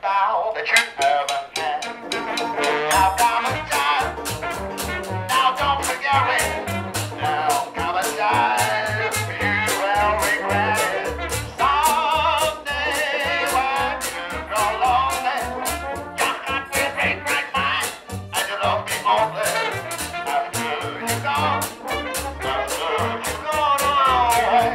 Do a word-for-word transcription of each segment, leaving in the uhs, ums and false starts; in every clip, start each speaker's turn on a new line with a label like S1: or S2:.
S1: style that you ever had. Now come a time, now don't forget it. Now come a time, you will regret it. Someday when you grow lonely, your heart will break right mine, and your love be only. After you go, after you go away.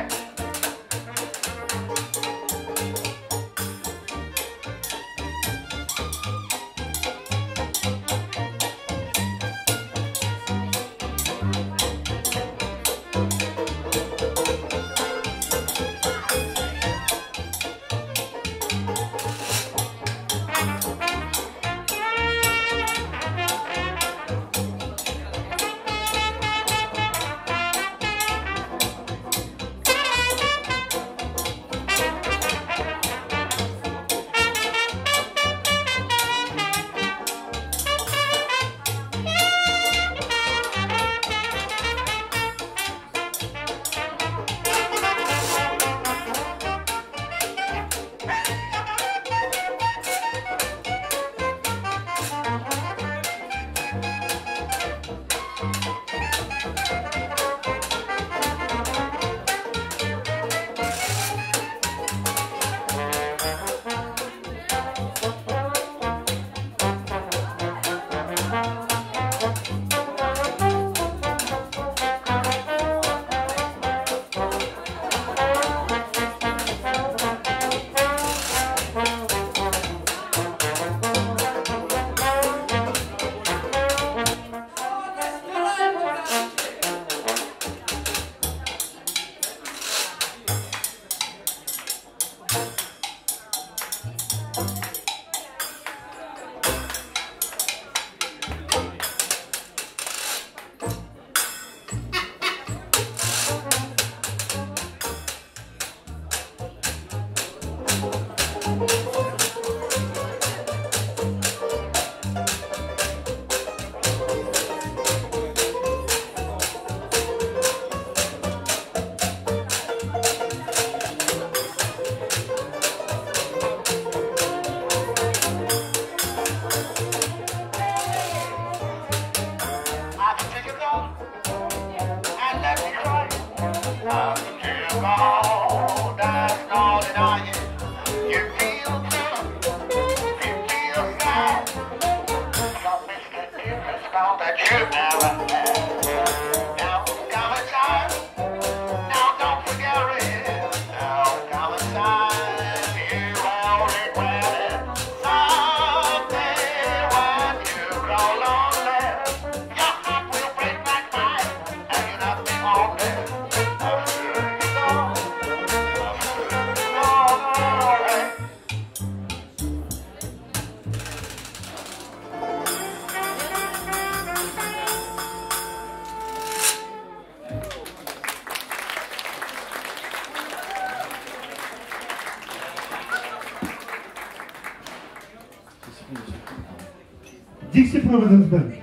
S2: Dixie Providence Band.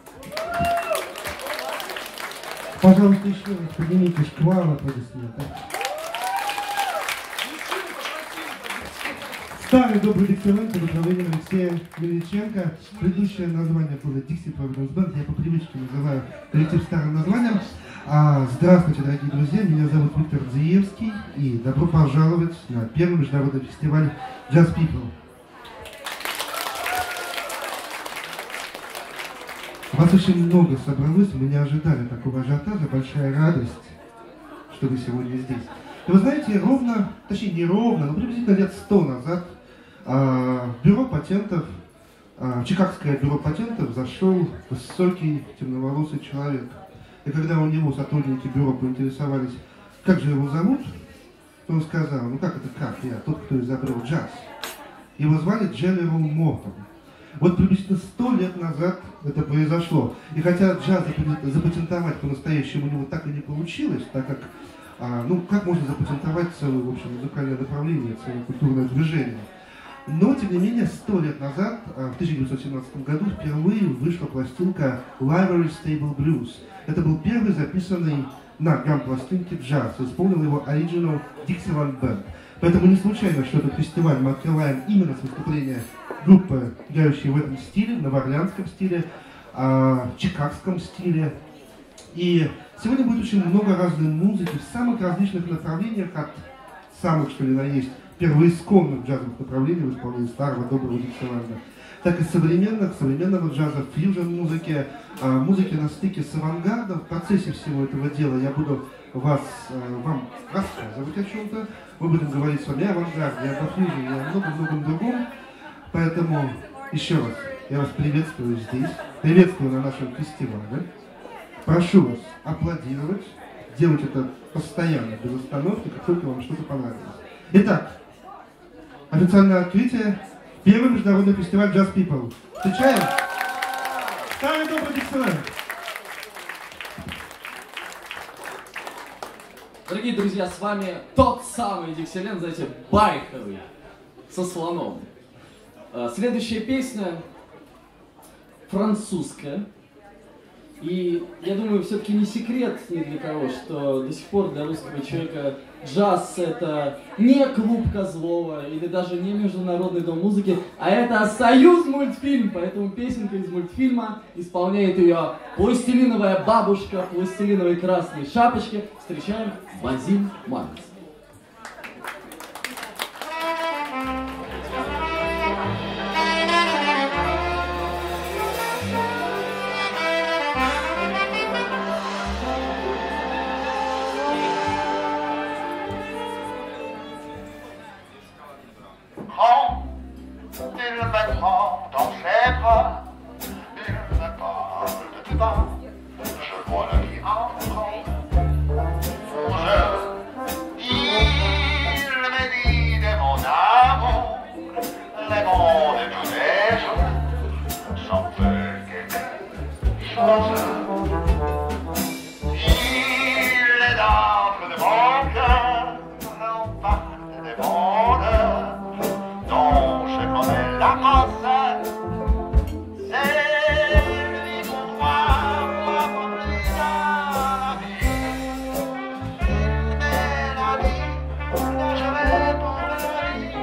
S2: Пожалуйста, еще раз поднимите шквал аплодисментов. Старый добрый диксиленд под управлением Алексея Мельниченко. Предыдущее название было Dixie Providence Band. Я по привычке называю коллектив старым названием. А, здравствуйте, дорогие друзья. Меня зовут Виктор Дзиевский. И добро пожаловать на первый международный фестиваль Jazz People. Вас очень много собралось, мы не ожидали такого ажиотажа, большая радость, что вы сегодня здесь. И вы знаете, ровно, точнее не ровно, но приблизительно лет сто назад а, в бюро патентов, а, в Чикагское бюро патентов зашел высокий темноволосый человек. И когда у него сотрудники бюро поинтересовались, как же его зовут, то он сказал, ну как это как, я тот, кто изобрел джаз. Его звали Дженерал Мортон. Вот приблизительно сто лет назад это произошло. И хотя джаз запатентовать по-настоящему у него так и не получилось, так как, а, ну, как можно запатентовать целое, в общем, музыкальное направление, целое культурное движение. Но, тем не менее, сто лет назад, в тысяча девятьсот семнадцатом году, впервые вышла пластинка Library Stable Blues. Это был первый записанный на грамм-пластинке джаз. Исполнил его Original Dixieland Band. Поэтому не случайно, что этот фестиваль мы открываем именно с выступления группы, играющие в этом стиле, в новоорлеанском стиле, в чикагском стиле. И сегодня будет очень много разной музыки в самых различных направлениях, от самых, что ли, на есть, первоисконных джазовых направлений в исполнении старого доброго Диксиленда, так и современных, современного джаза, фьюжн-музыки, музыки на стыке с авангардом. В процессе всего этого дела я буду вас, вам рассказывать о чем-то. Мы будем говорить с вами о авангарде, о фьюжне и о многом-многом другом. Поэтому еще раз я вас приветствую здесь, приветствую на нашем фестивале. Прошу вас аплодировать, делать это постоянно, без остановки, как только вам что-то понравилось. Итак, официальное открытие. Первый международный фестиваль Jazz People. Встречаем! Старый добрый Диксиленд!
S3: Дорогие друзья, с вами тот самый Диксиленд, знаете, байковый, со слоном. Следующая песня французская. И я думаю, все-таки не секрет ни для кого, что до сих пор для русского человека джаз — это не клуб Козлова или даже не Международный дом музыки, а это Союзмультфильм. Поэтому песенка из мультфильма, исполняет ее пластилиновая бабушка в пластилиновой красной шапочке. Встречаем Базиль Маркс.
S1: Ils le mettront dans ses bras, il me parle de tout bas, je vois la vie en rond. Il me dit de mon amour, les mots de tous les jours, sans faire quelque chose. Il est d'âme de mon cœur, l'on parle de bonheur, dont je connais la race, c'est lui pour moi, moi pour lui dans la vie. Mais la vie, là je vais pour la vie.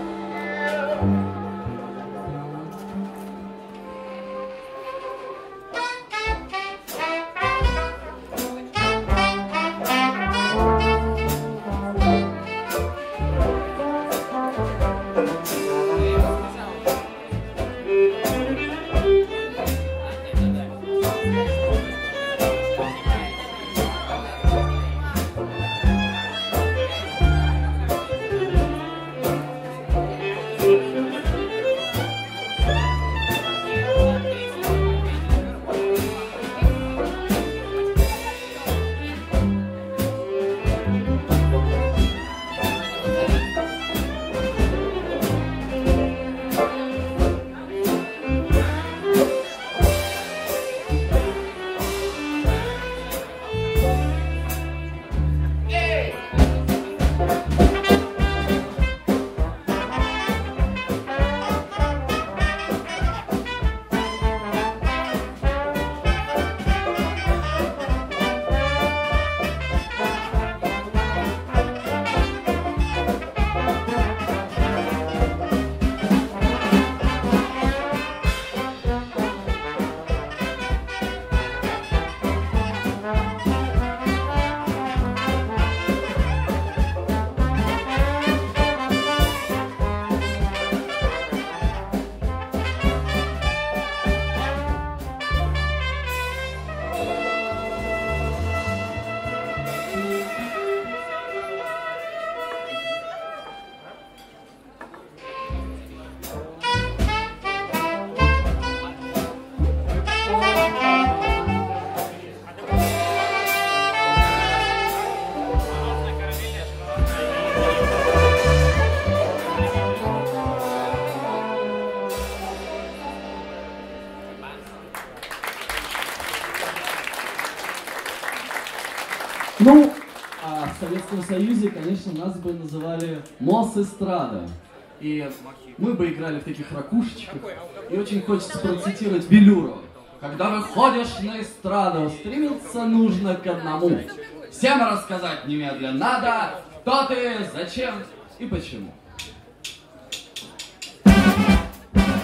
S3: Ну, а в Советском Союзе, конечно, нас бы называли Мосэстрада. И мы бы играли в таких ракушечках. И очень хочется процитировать Белюрова. Когда выходишь на эстраду, стремиться нужно к одному. Всем рассказать немедленно надо, кто ты, зачем и почему.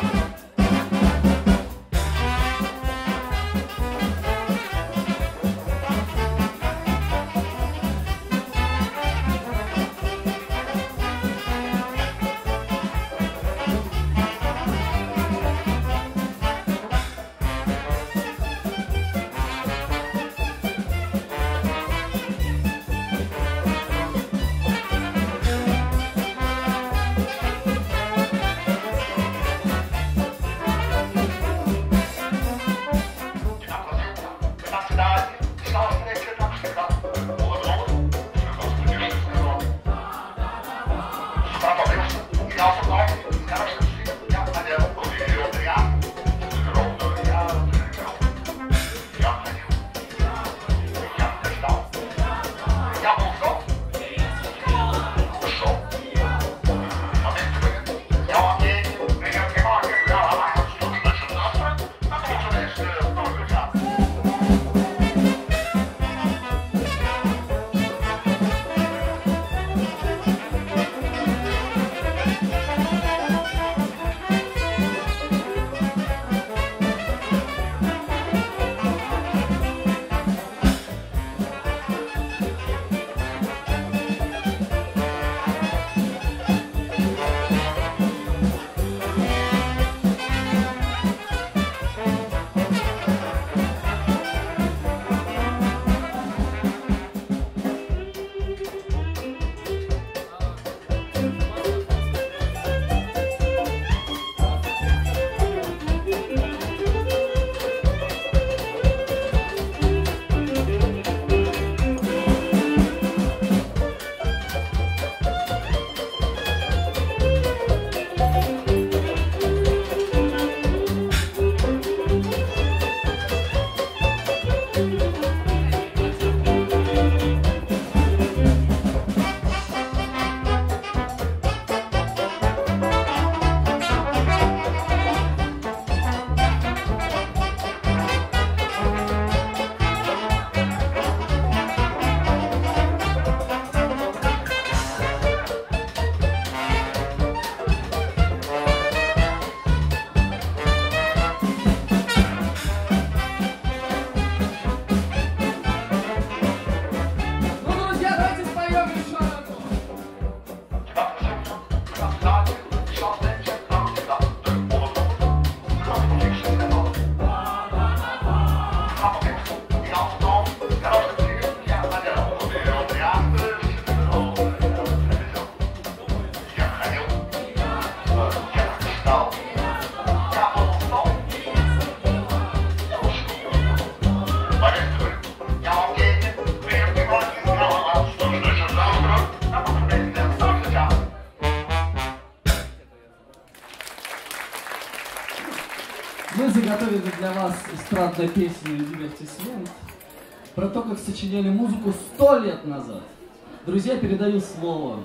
S3: Мы заготовили для вас эстрадную песню и дивертисмент про то, как сочиняли музыку сто лет назад. Друзья, передаю слово.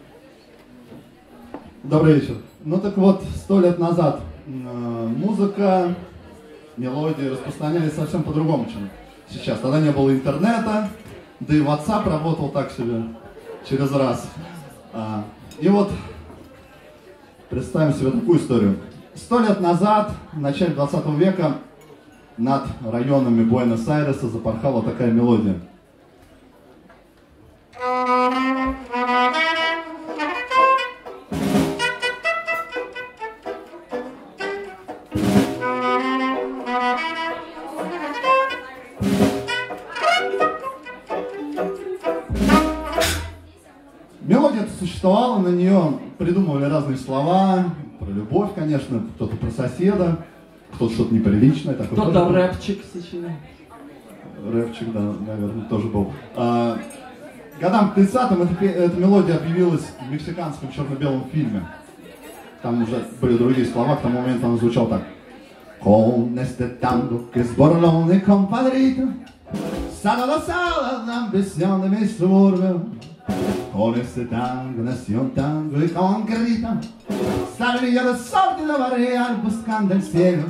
S4: Добрый вечер. Ну так вот, сто лет назад э, музыка, мелодии распространялись совсем по-другому, чем сейчас. Тогда не было интернета, да и WhatsApp работал так себе через раз. А, и вот представим себе такую историю. Сто лет назад, в начале двадцатого века, над районами Буэнос-Айреса запорхала такая мелодия. Мелодия существовала, на нее придумывали разные слова, про любовь, конечно, кто-то про соседа, кто-то что-то неприличное.
S3: Кто-то рэпчик сочинял.
S4: Рэпчик, да, наверное, тоже был. А, годам к тридцатым эта, эта мелодия объявилась в мексиканском черно-белом фильме. Там уже были другие слова, к тому моменту она звучала так. Con este tango que es borrón y compadrito, sala la sala la ambición de mi suburbio. Con este tango nació un tango y con grito salía de sol de la barrial buscando el cielo.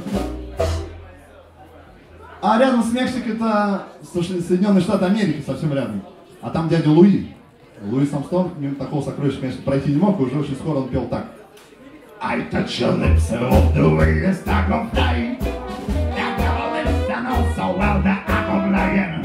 S4: А рядом с Мексикой это Соединенные Штаты Америки, совсем рядом. А там дядя Луи. Луис Армстронг, мимо такого сокровища, конечно, пройти не мог, и уже очень скоро он пел так. I touch your lips and all the way the stock of flying. And your lips and also well the act of lying.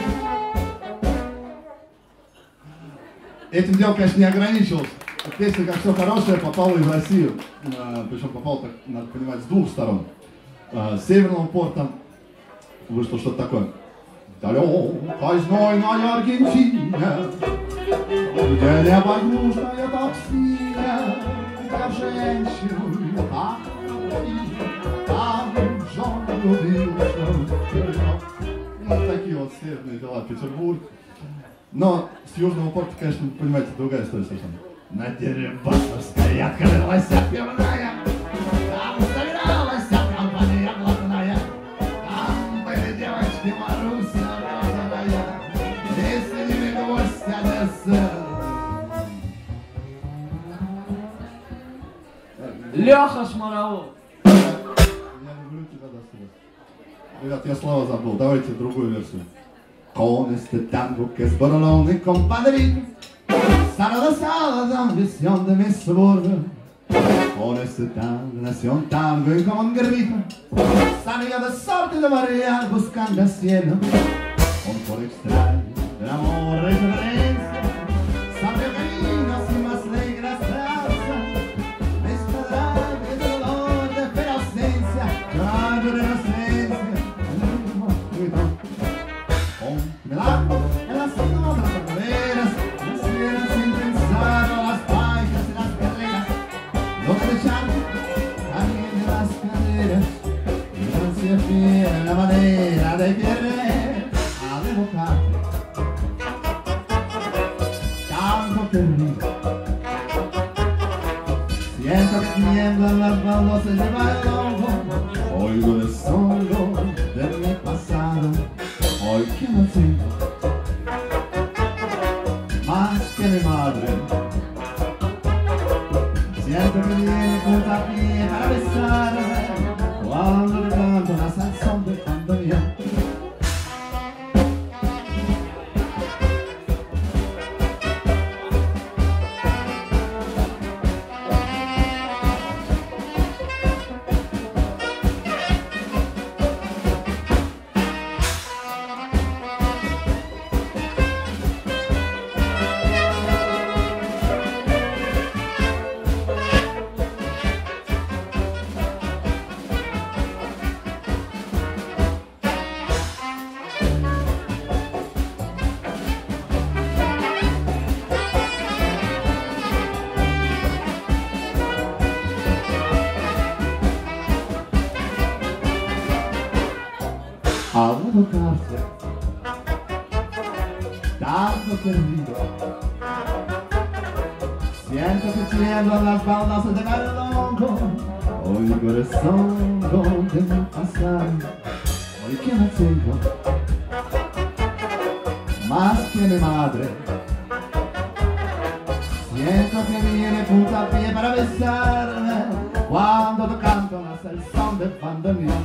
S4: Этим дело, конечно, не ограничилось. Песня, как все хорошее, попала и в Россию. Причем попала, так, надо понимать, с двух сторон. С северного порта вышло что-то такое. Далекой знойной Аргентине, где небо южное так синее, как женщину, как там жен любился. Ну, такие вот северные дела, Петербург. Но с южного порта, конечно, понимаете, другая история совершенно. На Дерибасовской открылась пивная, там собиралась компания блатная, там были девочки Маруся розовая, и с ними гвоздь Одессы.
S3: Леха Шмаровой.
S4: Я люблю тебя до слез. Ребят, я слова забыл, давайте другую версию. Con este tango que es borrón y compadrito, sala la sala de ambición de mi suburbio. Con este tango nació un tango y como un grito salía de sorte de María buscando el cielo. Un por extraño del amor y reverencia, sabe caminos y más negras trazas, mezcla de dolor, de fea ausencia, llorando de inocencia. Me da en las otras carreras, nacieron sin pensar las paisas y las carreras, no me dejaron también de las caderas, y no se fiel la manera de querer a devotarte, tanto perdido. Siento que tiemblan las baldosas de bailongo, oigo el solo de mi pasado. Hoy que no tengo más que mi madre. Siento que viene junto a ti para besarme cuando le canto la canción de cantoría. Al tocarse, tanto perdido, siento que tiemblan las baldosas de bailongo, Hoy mi corazón donde me pasaron, hoy que no tengo más que mi madre. Siento que viene puntapié para besarme cuando te canto el son de bandoneón.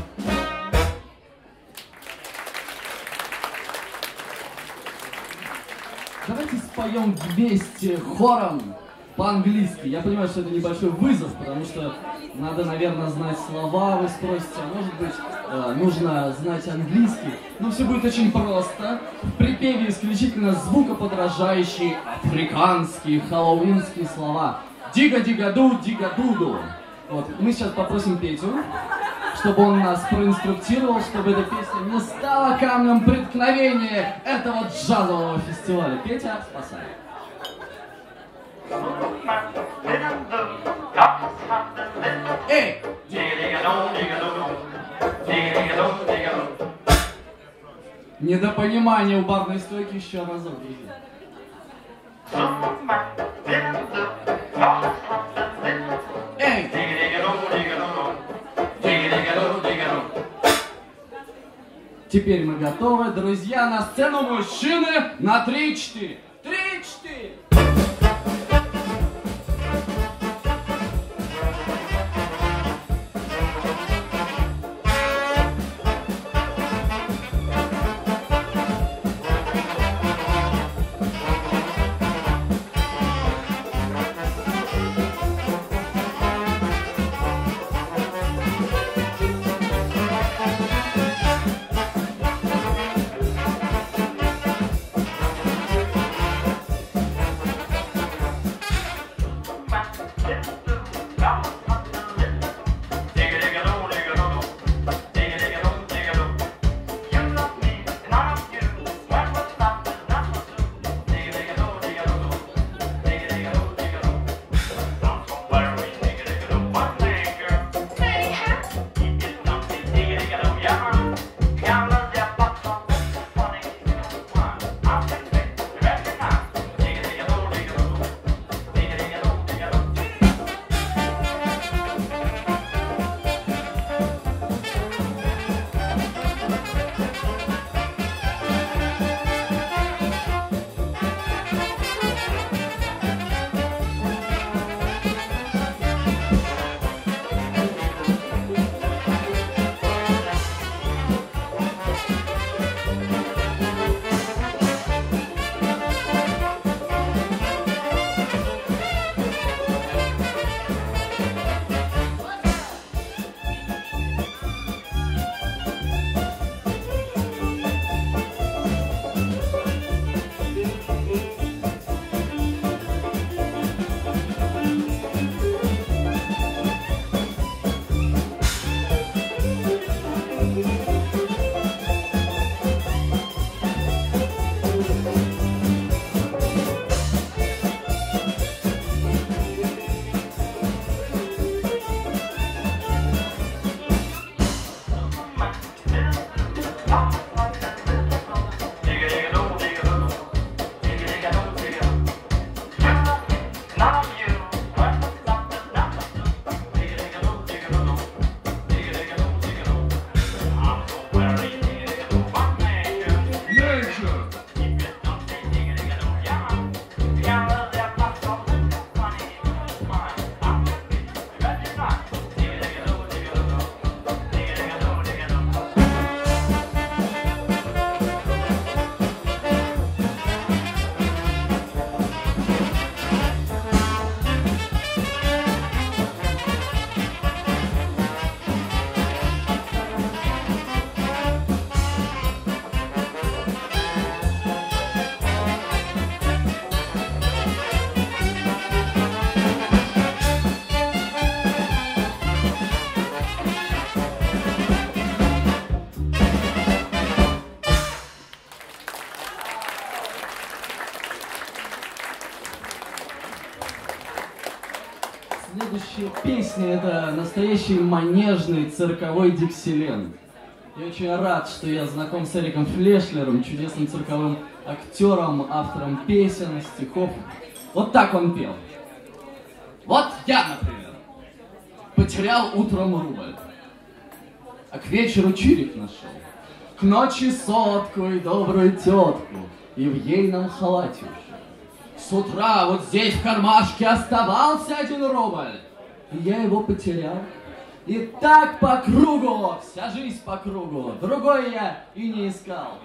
S3: Давайте споем вместе хором по-английски. Я понимаю, что это небольшой вызов, потому что надо, наверное, знать слова, вы спросите, а может быть, э, нужно знать английский. Но все будет очень просто. В припеве исключительно звукоподражающие африканские, хэллоуинские слова. Дига-дига-ду, дига-дуду. Вот, мы сейчас попросим Петю, чтобы он нас проинструктировал, чтобы эта песня не стала камнем преткновения этого джазового фестиваля. Петя, спасай. Эй! Недопонимание у барной стойки еще разок, друзья. Эй! Теперь мы готовы, друзья, на сцену мужчины на три-четыре. три-четыре! Следующая песня — это настоящий манежный цирковой диксиленд. Я очень рад, что я знаком с Эриком Флешлером, чудесным цирковым актером, автором песен, стихов. Вот так он пел. Вот я, например. потерял утром рубль, а к вечеру чирик нашел. К ночи сотку и добрую тетку, и в ейном халате уже. С утра вот здесь в кармашке оставался один рубль, и я его потерял. И так по кругу, вся жизнь по кругу, другой я и не искал.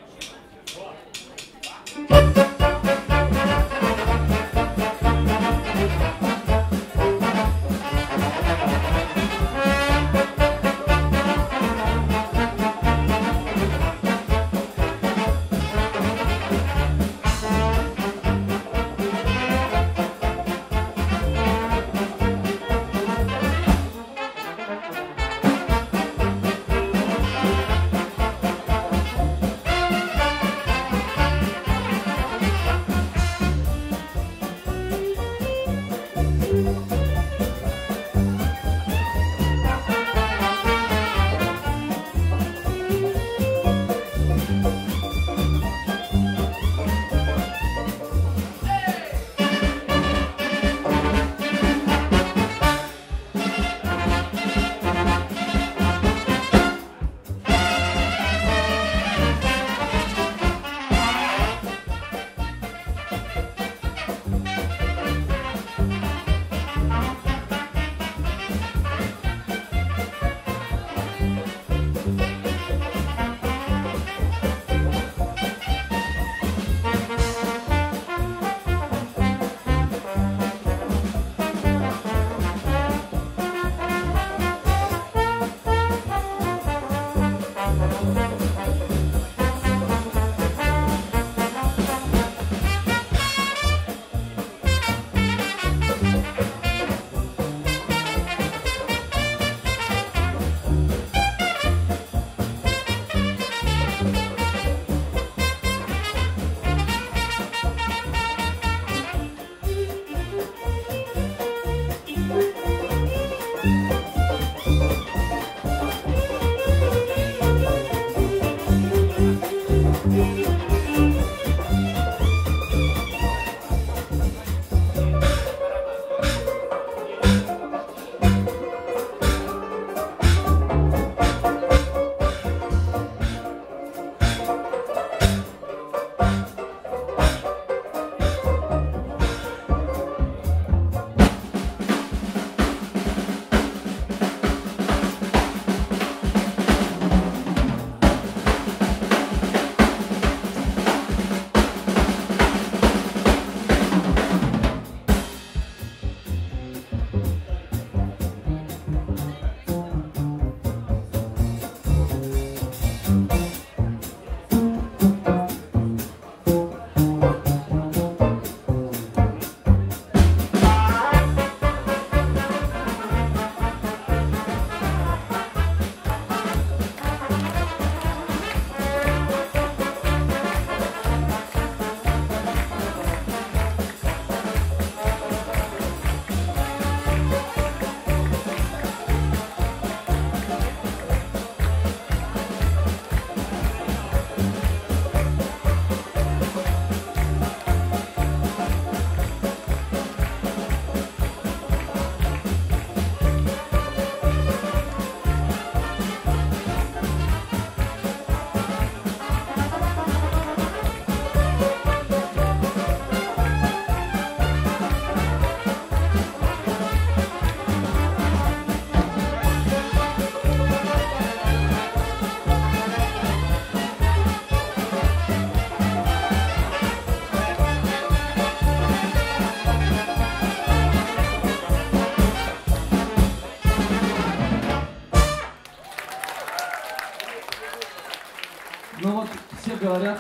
S3: Ну вот все говорят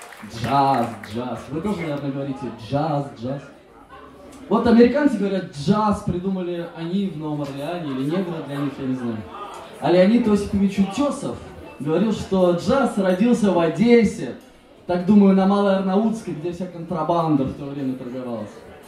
S3: джаз, джаз. Вы тоже, наверное, говорите джаз, джаз. Вот американцы говорят джаз, придумали они в Новом Орлеане, или негры для них, я не знаю. А Леонид Осипович Утесов говорил, что джаз родился в Одессе, так думаю, на Малой Арнаутской, где вся контрабанда в то время торговалась.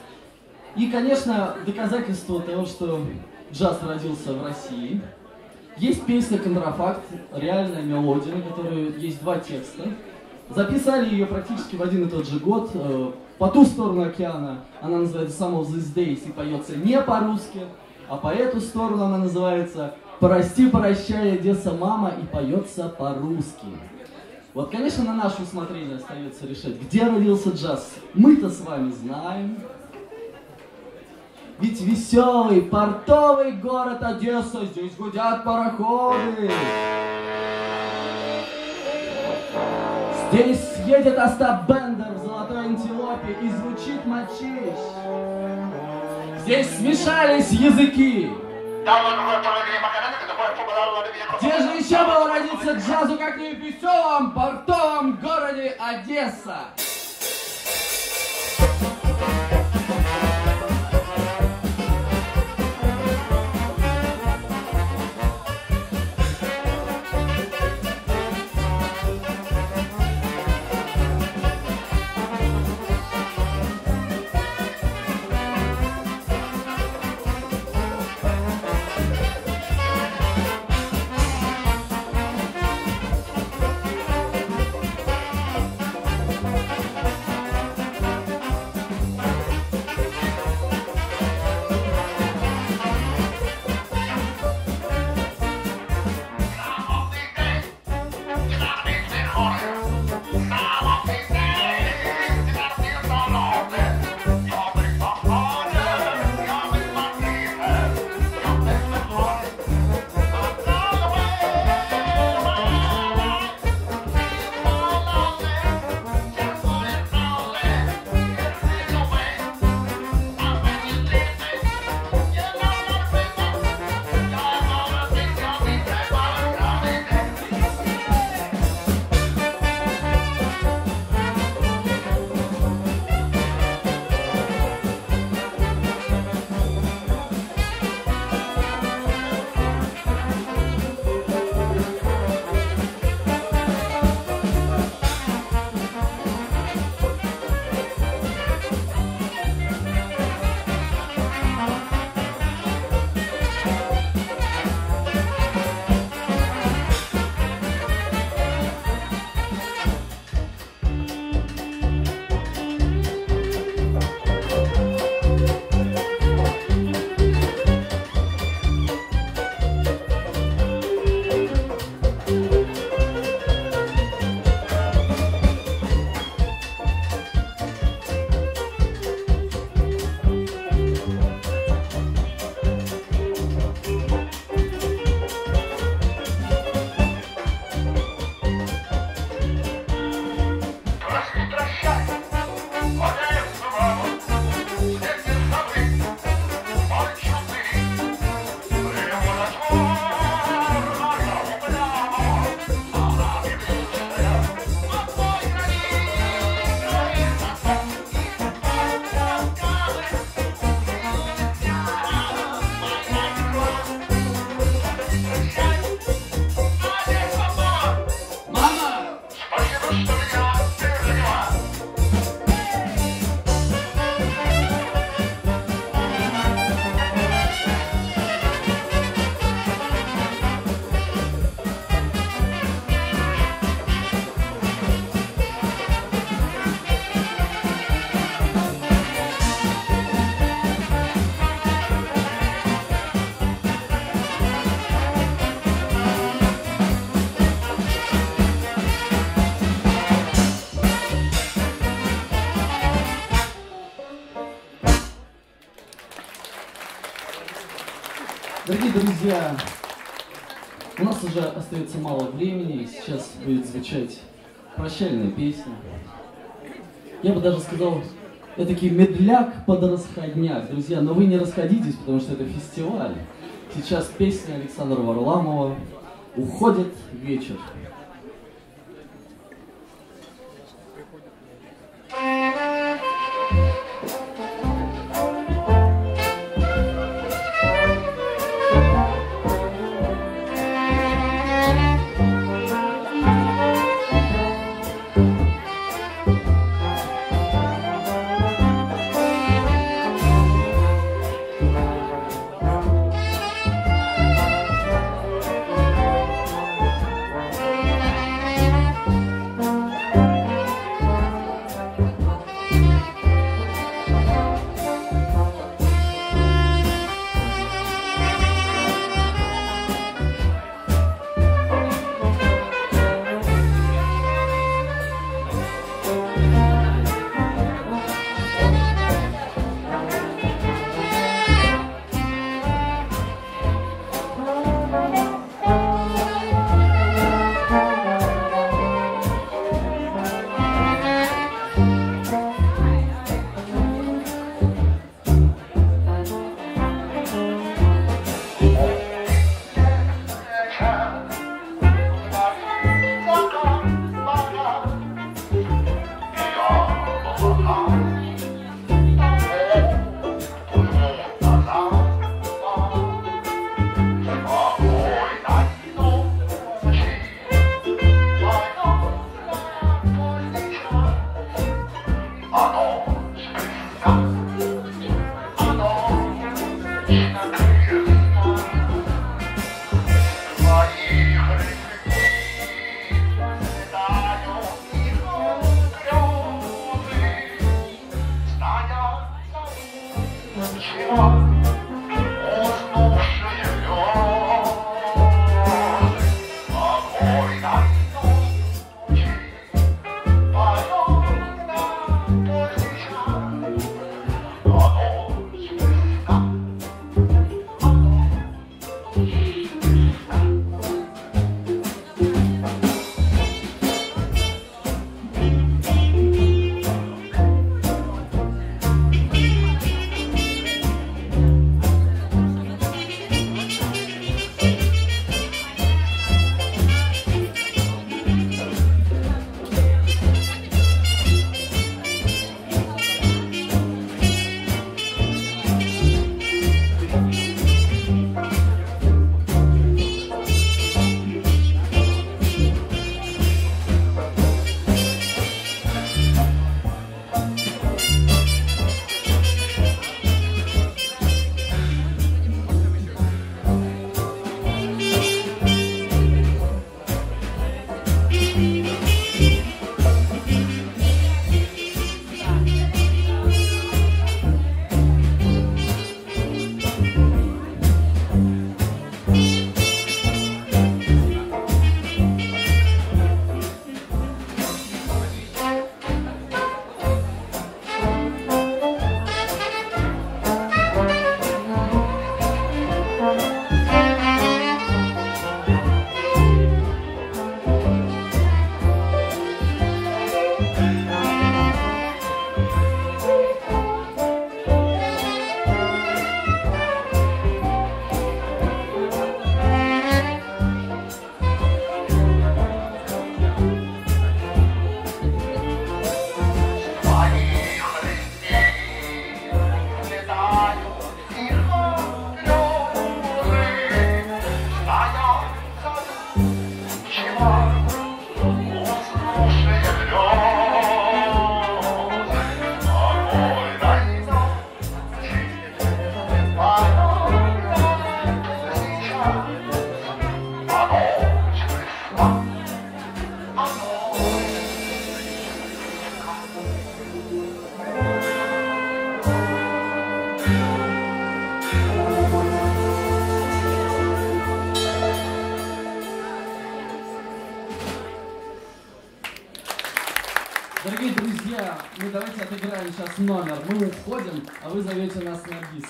S3: И, конечно, доказательство того, что джаз родился в России. Есть песня «Контрафакт», реальная мелодия, на которой есть два текста. Записали ее практически в один и тот же год. «По ту сторону океана» она называется «Some of these days» и поется не по-русски. А по эту сторону она называется «Прости, прощай, Одесса, мама» и поется по-русски. Вот, конечно, на наше усмотрение остается решать, где родился джаз. Мы-то с вами знаем. Ведь веселый портовый город Одесса, здесь гудят пароходы. Здесь едет Остап Бендер в золотой антилопе и звучит мочищ. Здесь смешались языки. Где же еще было родиться джазу, как не в веселом портовом городе Одесса? Дорогие друзья, у нас уже остается мало времени, и сейчас будет звучать прощальная песня. Я бы даже сказал, этакий медляк под расходняк. Друзья, но вы не расходитесь, потому что это фестиваль. Сейчас песня Александра Варламова «Уходит вечер».
S1: Thank
S3: Дорогие друзья, мы давайте отыграем сейчас номер. Мы уходим, а вы зовете нас на бис.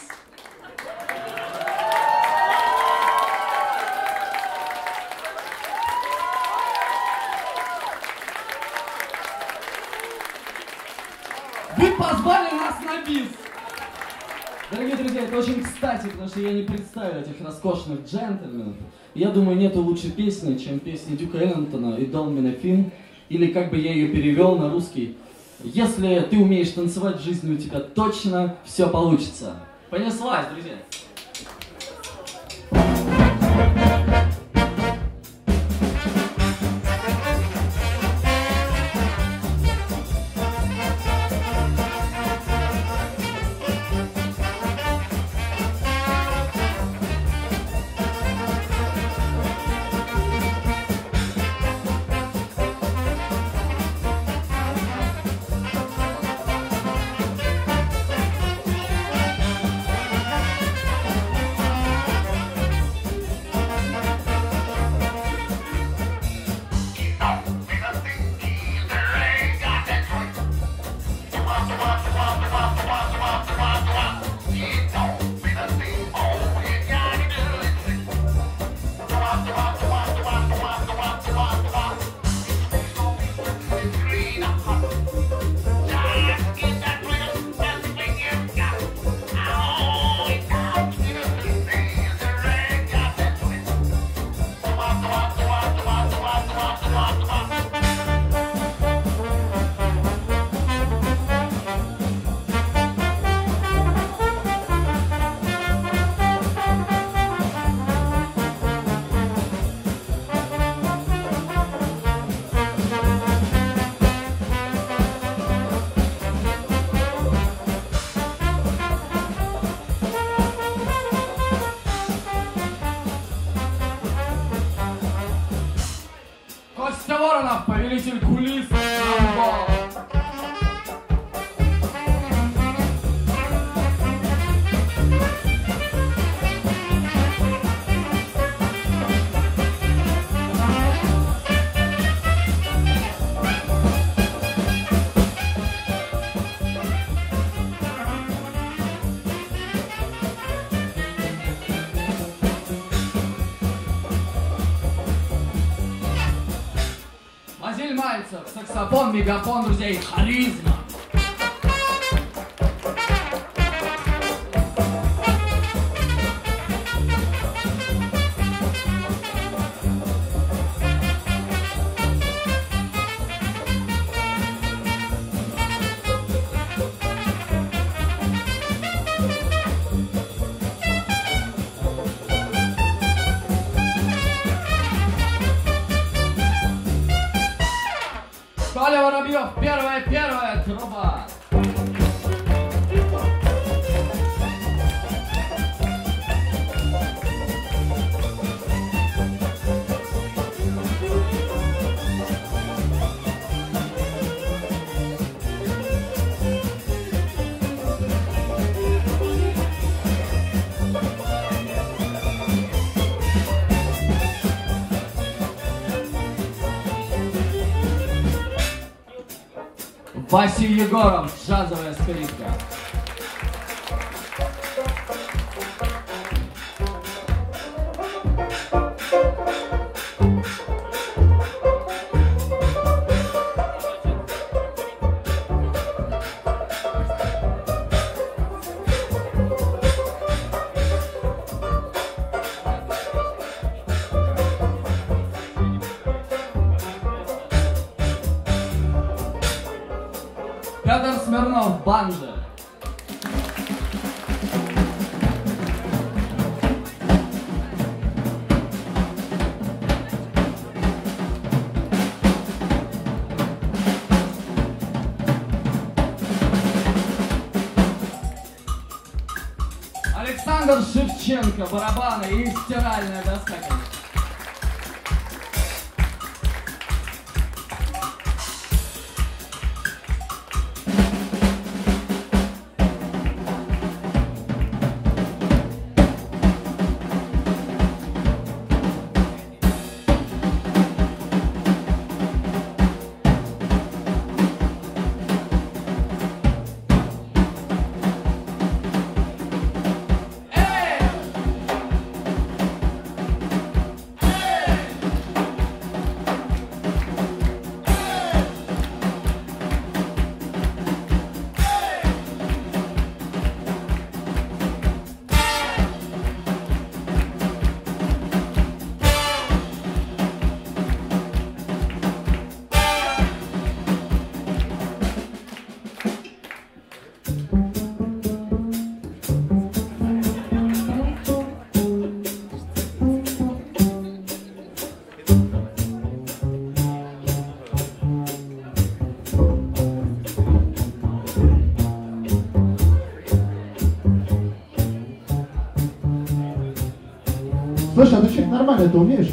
S3: Вы позвали нас на бис! Дорогие друзья, это очень кстати, потому что я не представил этих роскошных джентльменов. Я думаю, нету лучшей песни, чем песни Дюка Эллингтона и Don't Mean a Thing, или как бы я ее перевел на русский. Если ты умеешь танцевать, в жизни у тебя точно все получится. Понеслась, друзья! Костя Воронов, повелитель кулис, Амбал. Василий Мальцев, саксофон, мегафон, друзья, и харизма. Коля Воробьев, первая, первая труба. Вася Егоров, джазовая скрипка. Петр Смирнов, банджо. Александр Шевченко, барабаны и стиральная доска.
S4: Леша, а ты что-то нормально это умеешь?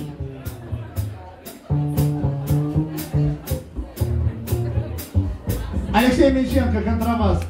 S4: Алексей Меченко, контрабас.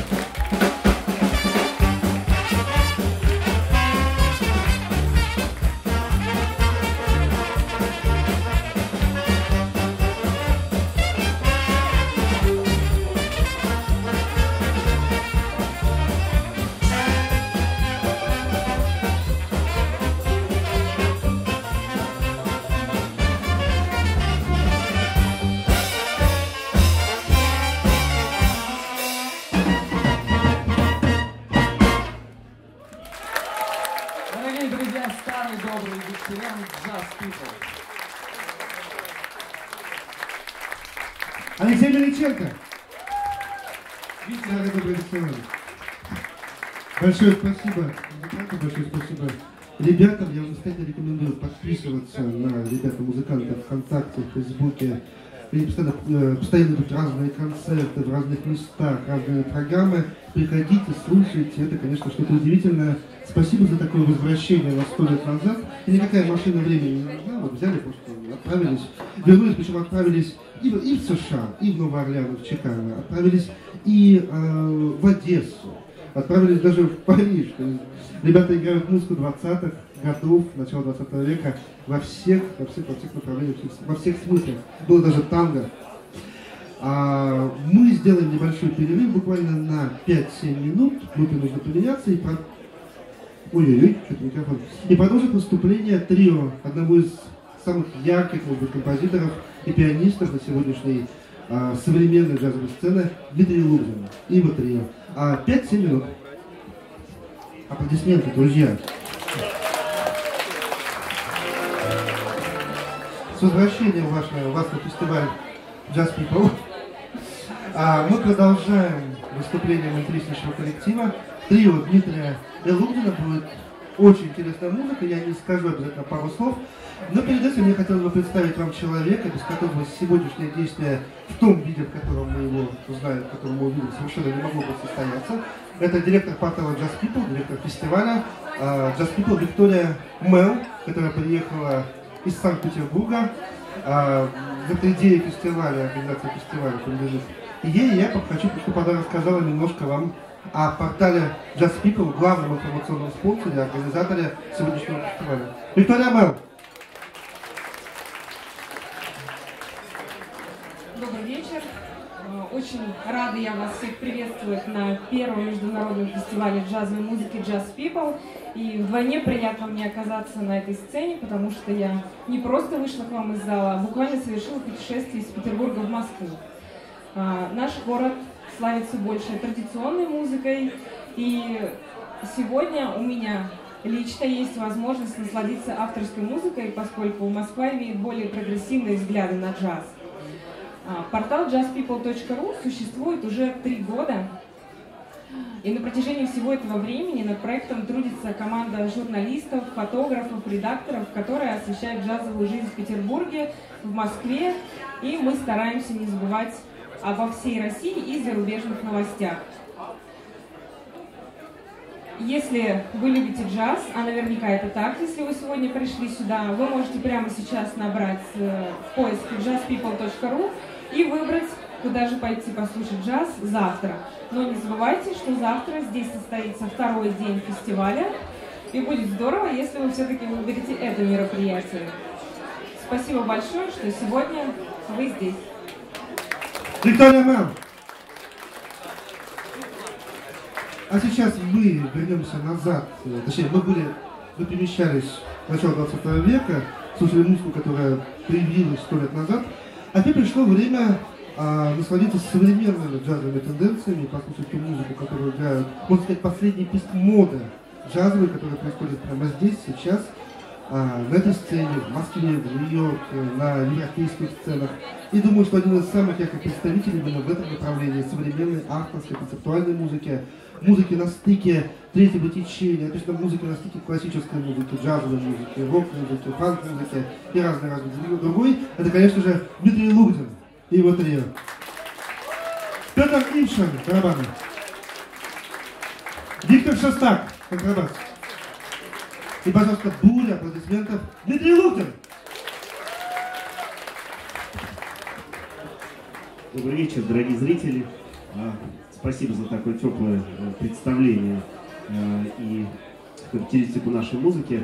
S2: Алексей Мельниченко. Витя, добрый вечер. Большое спасибо. Большое спасибо ребятам. Я вам настоятельно рекомендую подписываться на ребята-музыкантов ВКонтакте, в Фейсбуке. Они постоянно, э, постоянно идут разные концерты в разных местах, разные программы. Приходите, слушайте. Это, конечно, что-то удивительное. Спасибо за такое возвращение на сто лет назад. И никакая машина времени не нужна. Вот взяли, просто отправились. Вернулись, причем отправились и в, и в США, и в Новый Орлеан, и в Чикаго. Отправились и э, в Одессу. Отправились даже в Париж. Ребята играют музыку двадцатых годов, начала двадцатого века во всех, во всех, во всех направлениях, во всех смыслах. Было даже танго. А, мы сделаем небольшой перерыв, буквально на пять-семь минут. Группе нужно поменяться и, про... Ой-ой-ой, что-то микрофон. И продолжит выступление трио одного из самых ярких, может быть, композиторов и пианистов на сегодняшней а, современной джазовой сцены Дмитрия Лубзина. И его трио. А, пять-семь минут. Аплодисменты, друзья. С возвращением вас, вас на фестиваль Jazz People. А, мы продолжаем выступление интереснейшего коллектива. Трио Дмитрия Лубзина будет очень интересная музыка, я не скажу обязательно пару слов. Но перед этим я хотел бы представить вам человека, без которого сегодняшнее действие в том виде, в котором мы его узнаем, в котором мы увидим, совершенно не могло бы состояться. Это директор портала Jazz People, директор фестиваля uh, Jazz People Виктория Мел, которая приехала из Санкт-Петербурга. Uh, это идея фестиваля, организация фестиваля принадлежит ей, и я хочу, чтобы она рассказала немножко вам о портале Jazz People, главном информационном спонсоре, организаторе сегодняшнего фестиваля. Виктория Мел.
S5: Добрый вечер. Очень рада я вас всех приветствовать на первом международном фестивале джазовой музыки Jazz People. И вдвойне приятно мне оказаться на этой сцене, потому что я не просто вышла к вам из зала, а буквально совершила путешествие из Петербурга в Москву. Наш город славится больше традиционной музыкой, и сегодня у меня лично есть возможность насладиться авторской музыкой, поскольку Москва имеет более прогрессивные взгляды на джаз. Портал джаз пипл точка ру существует уже три года, и на протяжении всего этого времени над проектом трудится команда журналистов, фотографов, редакторов, которая освещает джазовую жизнь в Петербурге, в Москве, и мы стараемся не забывать обо всей России и зарубежных новостях. Если вы любите джаз, а наверняка это так, если вы сегодня пришли сюда, вы можете прямо сейчас набрать в поиске джаз пипл точка ру и выбрать, куда же пойти послушать джаз завтра. Но не забывайте, что завтра здесь состоится второй день фестиваля, и будет здорово, если вы все-таки выберете это мероприятие. Спасибо большое, что сегодня вы здесь.
S2: Виктория Мел. А сейчас мы вернемся назад, точнее, мы были, мы перемещались в начало двадцатого века, слушали музыку, которая появилась сто лет назад, а теперь пришло время а, насладиться современными джазовыми тенденциями, послушать ту музыку, которую играют, можно сказать, последний писк моды джазовой, которая происходит прямо здесь, сейчас, а, на этой сцене, в Москве, в Нью-Йорке, на европейских сценах. И думаю, что один из самых ярких представителей именно в этом направлении современной авторской концептуальной музыки, музыки на стыке третьего течения, точно музыки на стыке классической музыки, джазовой музыки, рок-музыки, фанк-музыки и разной-разной другой. Это, конечно же, Дмитрий Лубзин и его трио. Петр Ившин, барабаны. Виктор Шостак, контрабас. И, пожалуйста, буря аплодисментов Дмитрий Луктин.
S6: Добрый вечер, дорогие зрители. Спасибо за такое теплое представление и характеристику нашей музыки.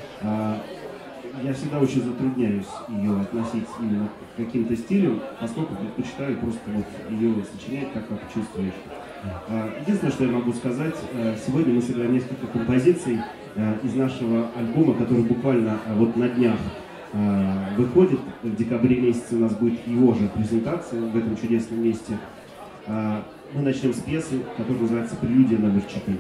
S6: Я всегда очень затрудняюсь ее относить именно к каким-то стилям, поскольку предпочитаю просто вот ее сочинять так, как чувствуешь. Единственное, что я могу сказать, сегодня мы сыграем несколько композиций из нашего альбома, который буквально вот на днях выходит. В декабре месяце у нас будет его же презентация в этом чудесном месте. Мы начнем с пьесы, которая называется «Прелюдия номер четыре».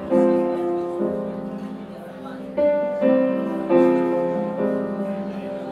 S1: Thank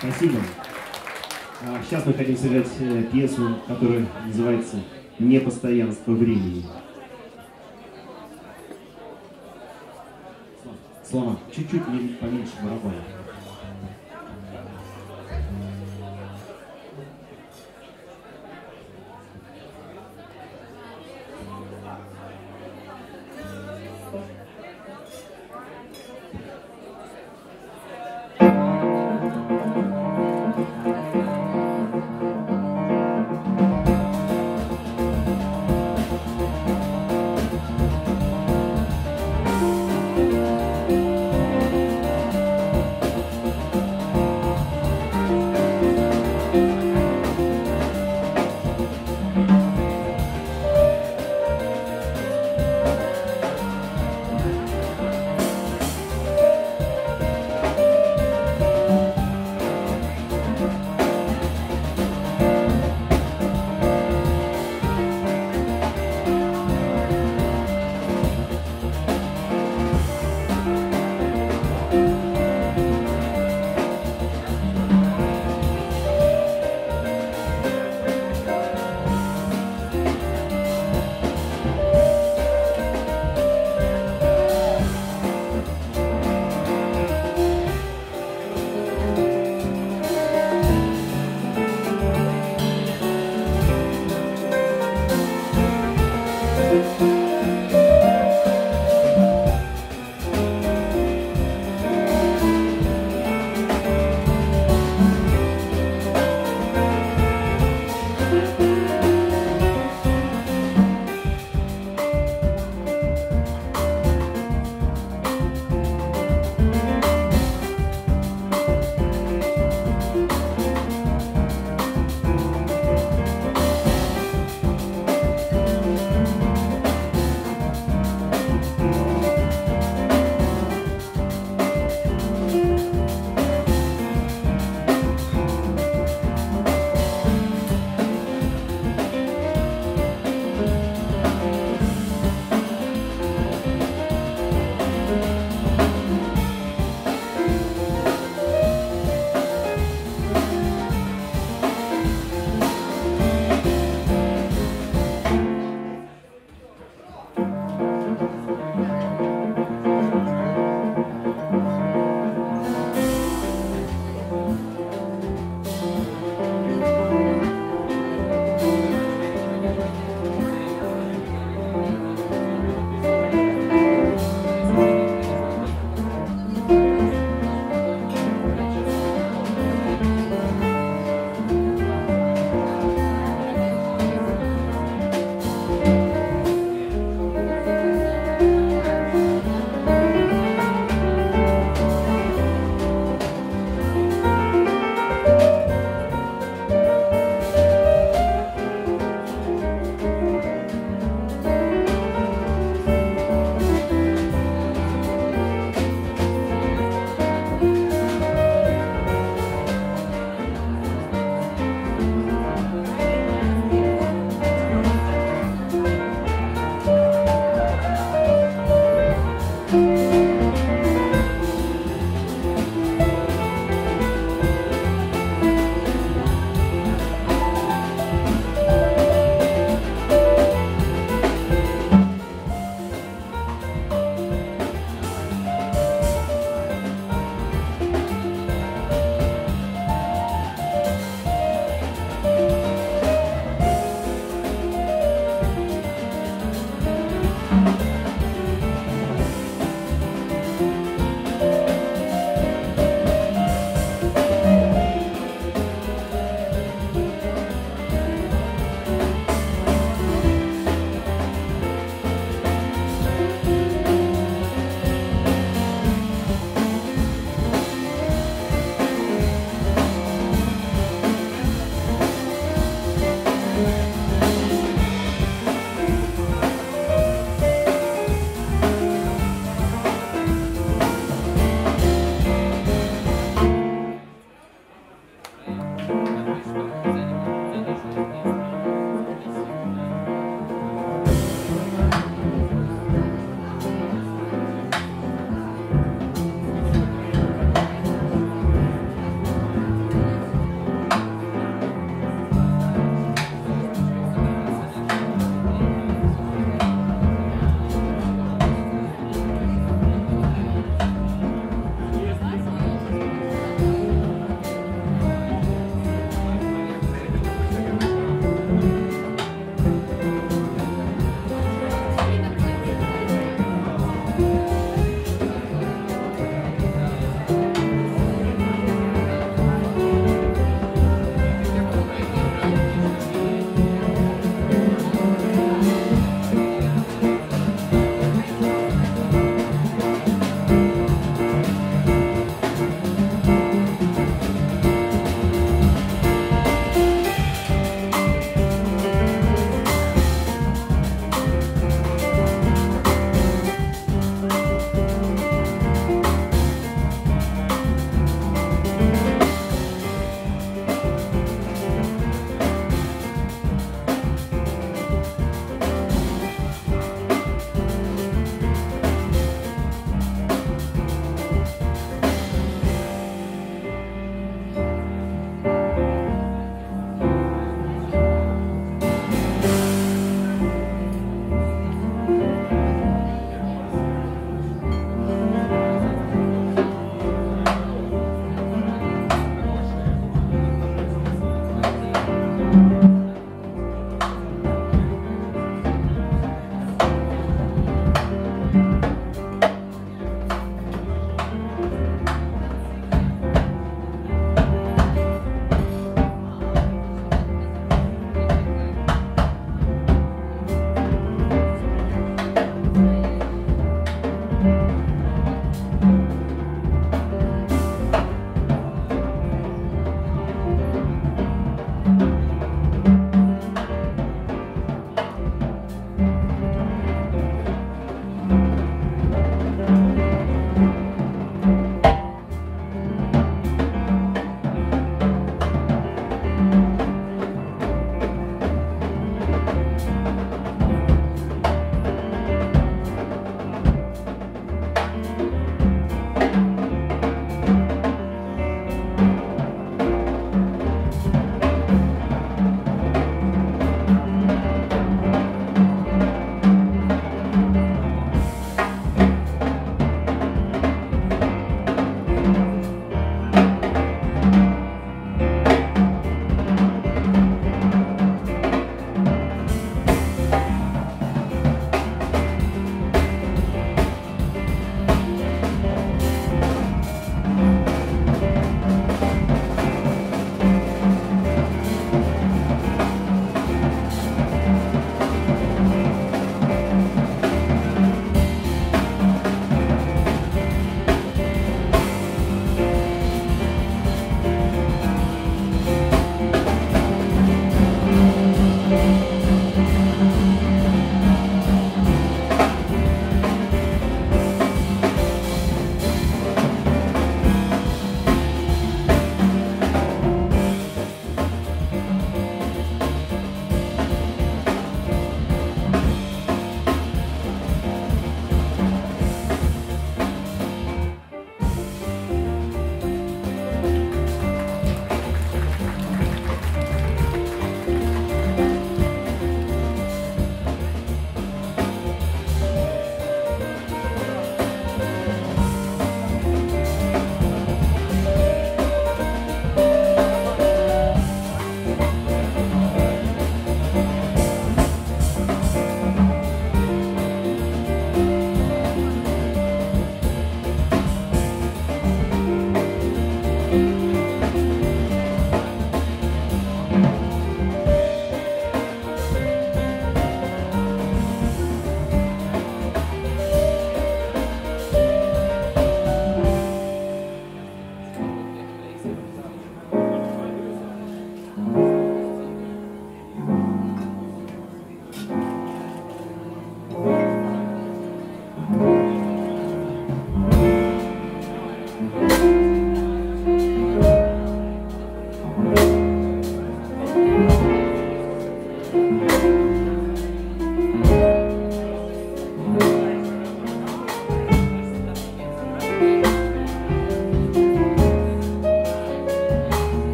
S6: Спасибо. А сейчас мы хотим сыграть э, пьесу, которая называется «Непостоянство времени». Слова чуть-чуть поменьше барабана.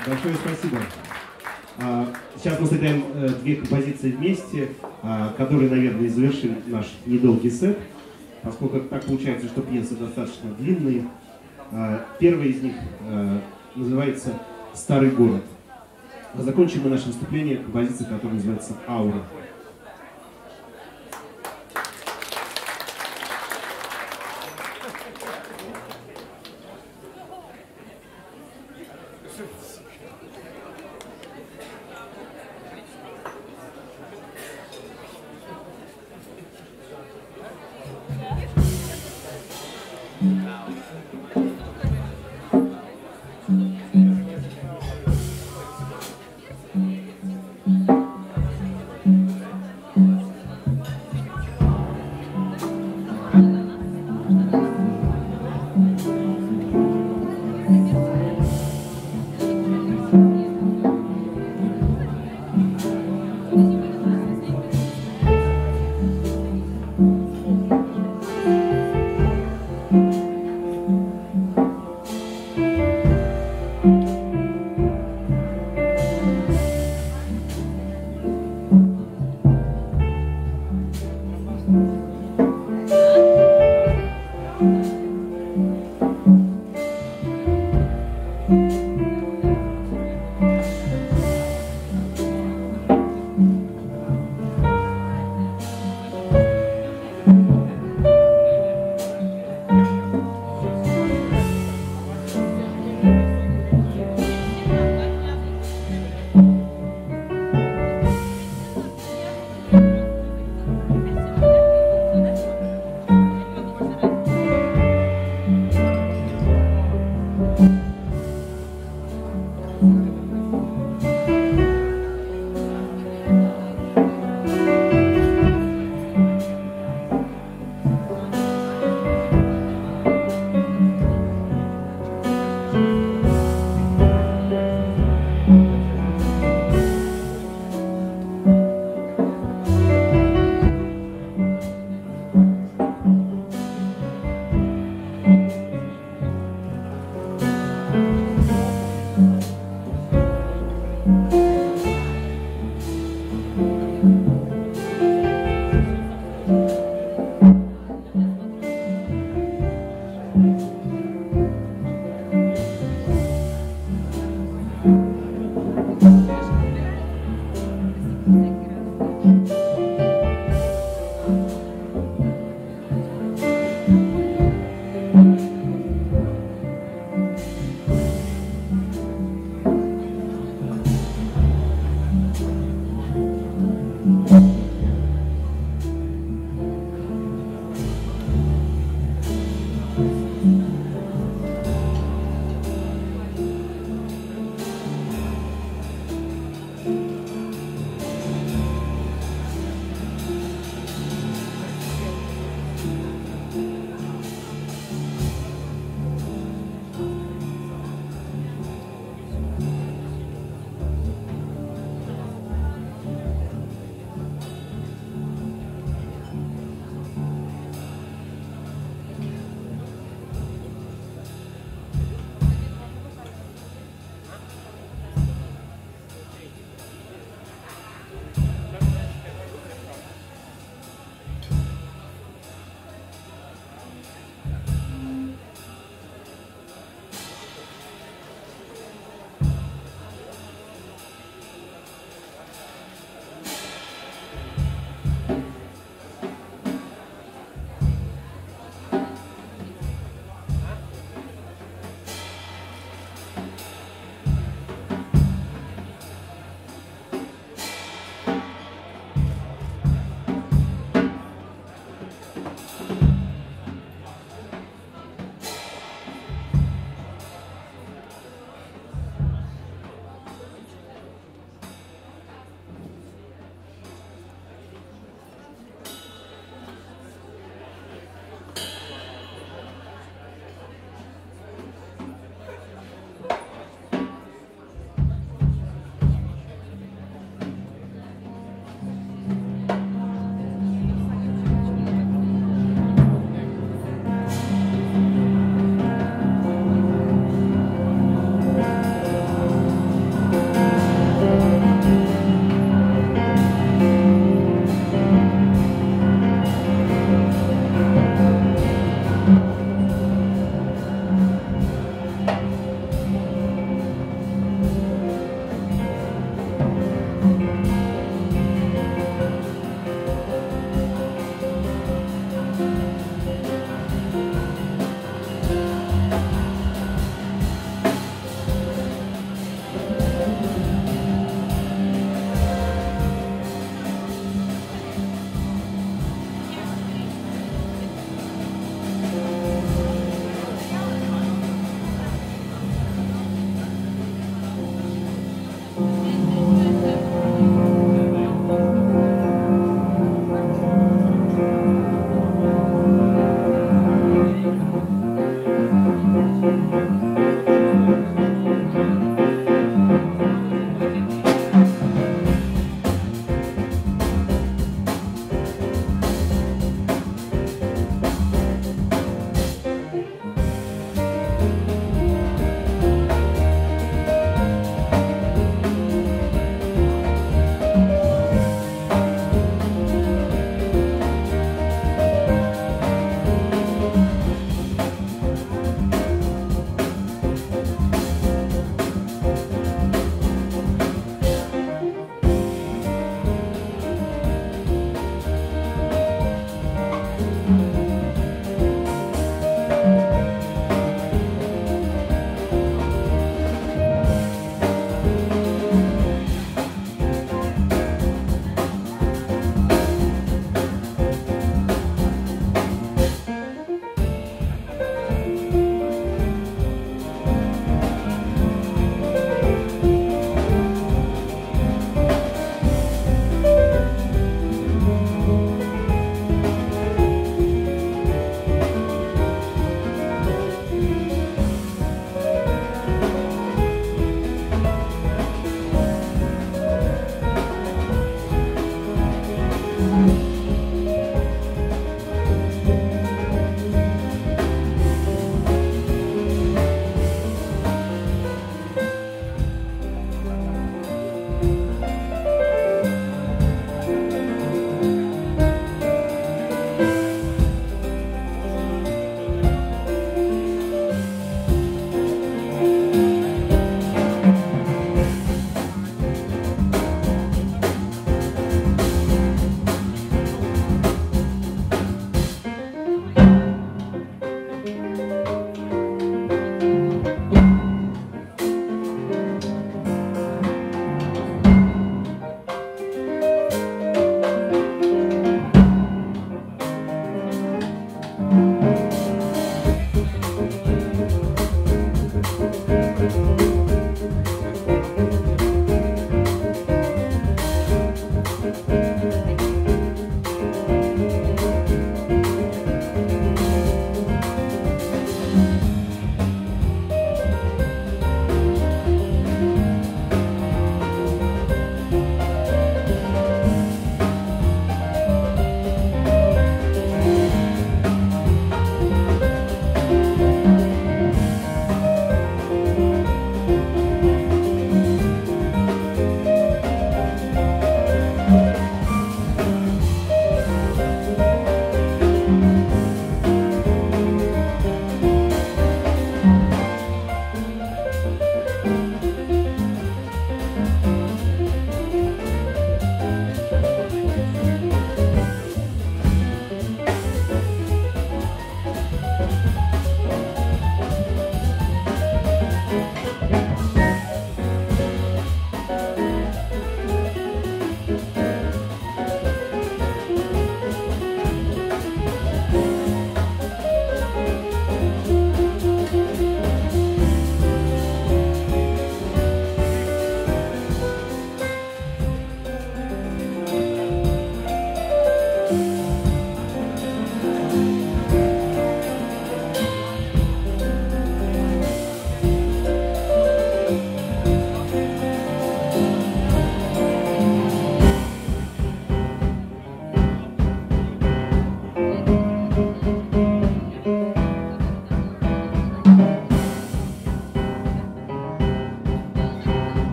S6: Большое спасибо. Сейчас мы сыграем две композиции вместе, которые, наверное, и завершим наш недолгий сет, поскольку так получается, что пьесы достаточно длинные. Первая из них называется «Старый город». А закончим мы наше выступление композицией, которая называется «Аура».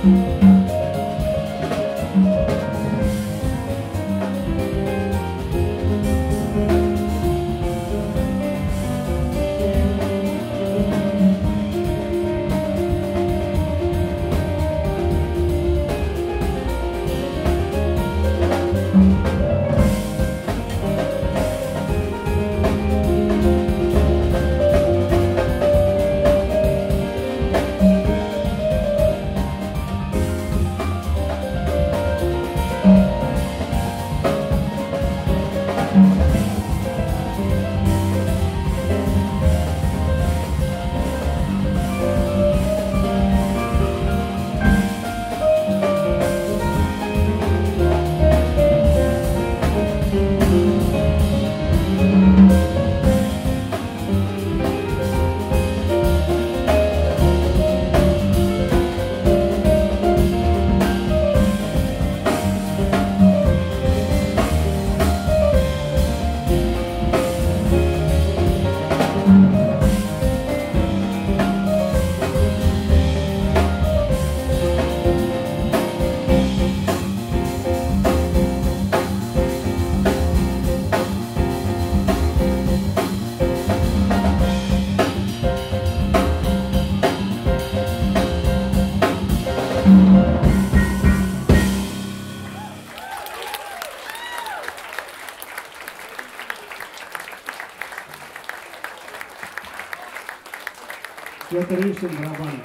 S6: Петр Ильчин, барабаны.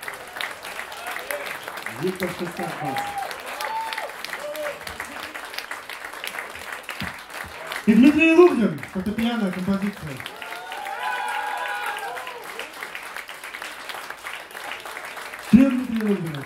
S6: Виктор Шестак, бас.
S2: И Дмитрий Лугдин, фортепиано, композиция. Привет, Дмитрий Лугдин.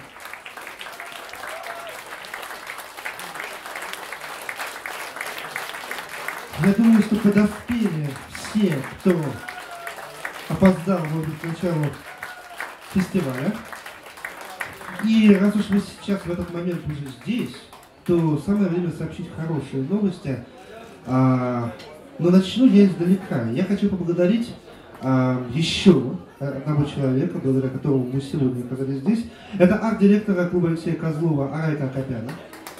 S2: Я думаю, что подоспели все, кто опоздал, может быть, к началу фестиваля. И раз уж вы сейчас в этот момент уже здесь, то самое время сообщить хорошие новости. А, но начну я издалека. Я хочу поблагодарить а, еще одного человека, благодаря которому мы сегодня оказались здесь. Это арт-директора клуба Алексея Козлова Арайка Акопяна.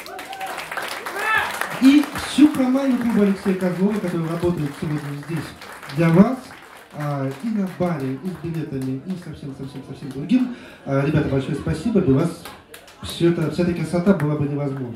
S2: И всю команду клуба Алексея Козлова, которая работает сегодня здесь для вас, а, и на баре, и с билетами, и совсем-совсем-совсем другим. А, ребята, большое спасибо. Без вас все это, вся эта красота была бы невозможна.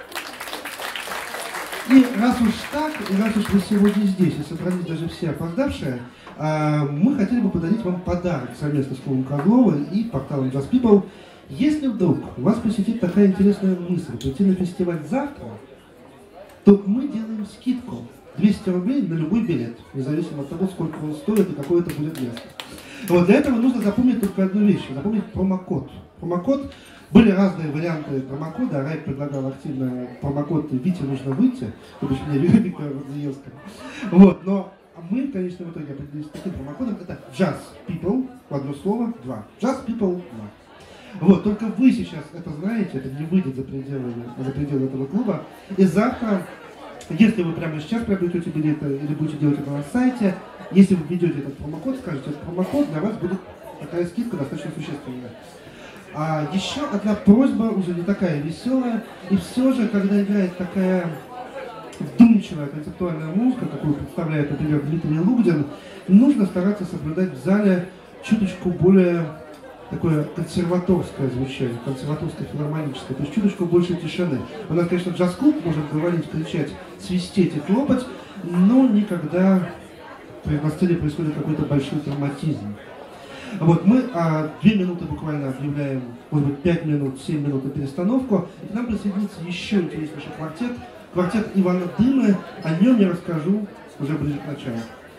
S2: И раз уж так, и раз уж вы сегодня здесь, и собрались даже все опоздавшие, а, мы хотели бы подарить вам подарок совместно с клубом Козлова и порталом Jazz People. Если вдруг вас посетит такая интересная мысль прийти на фестиваль завтра, то мы делаем скидку двести рублей на любой билет, независимо от того, сколько он стоит и какое это будет место. Вот, для этого нужно запомнить только одну вещь, запомнить промокод. Промокод, были разные варианты промокода, Райк предлагал активно промокод «Вите нужно выйти», то бишь мне Виктора Радзиевского. Вот, но мы, конечно, в итоге определились с таким промокодом, это Jazz People, в одно слово, два. Jazz People два. Вот, только вы сейчас это знаете, это не выйдет за пределы, за пределы этого клуба. И завтра, если вы прямо сейчас приобретете билеты или будете делать это на сайте, если вы введете этот промокод, скажете этот промокод, для вас будет такая скидка достаточно существенная. А еще одна просьба, уже не такая веселая, и все же, когда играет такая вдумчивая концептуальная музыка, какую представляет, например, Дмитрий Лугдин, нужно стараться соблюдать в зале чуточку более такое консерваторское звучание, консерваторское филармоническое, то есть чуточку больше тишины. У нас, конечно, джаз-клуб может говорить, кричать, свистеть и хлопать, но никогда на сцене происходит какой-то большой драматизм. Вот, мы а, две минуты буквально объявляем, может быть, пять минут, семь минут на перестановку, и к нам присоединится еще интереснейший квартет, квартет Ивана Дымы, о нем я расскажу уже ближе к началу.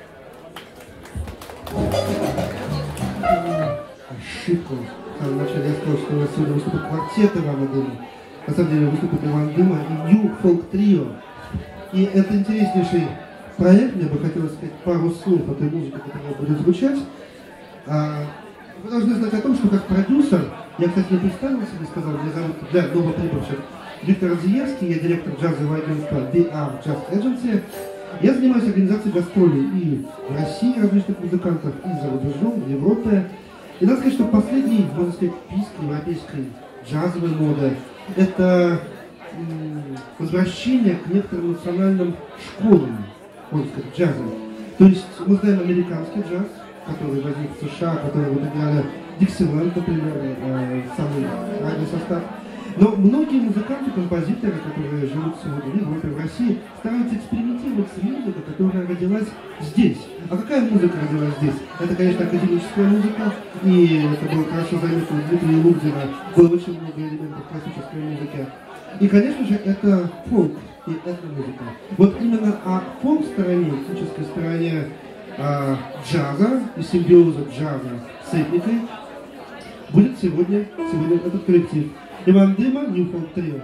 S2: Ошибку. В самом начале я сказал, что у нас сегодня выступит квартет Ивана Дыма. На самом деле выступит Иван Дыма и New Folk Trio. И это интереснейший проект, мне бы хотелось сказать пару слов о той музыке, которая будет звучать. А, вы должны знать о том, что как продюсер, я, кстати, не представился, не сказал, меня зовут для новоприбывших Виктор Радзиевский, я директор джазового агентства ди ар Jazz Agency. Я занимаюсь организацией гастролей и в России различных музыкантов, и за рубежом, в Европе. И надо сказать, что последний, можно сказать, писк европейской джазовая мода, это возвращение к некоторым национальным школам, можно сказать, джаза. То есть мы знаем американский джаз, который возник в США, который вот играли Диксиленд, например, э, самый ранний состав. Но многие музыканты, композиторы, которые живут сегодня в Европе, в России, стараются экспериментировать с музыкой, которая родилась здесь. А какая музыка родилась здесь? Это, конечно, академическая музыка, и это было хорошо заметно у Дмитрия Лугдина, было очень много элементов классической музыки. И, конечно же, это фолк и этномузыка. Вот именно о фолк-стороне, этнической стороне а, джаза и симбиоза джаза с этникой будет сегодня, сегодня этот коллектив. Иван Дыма, New Folk Trio.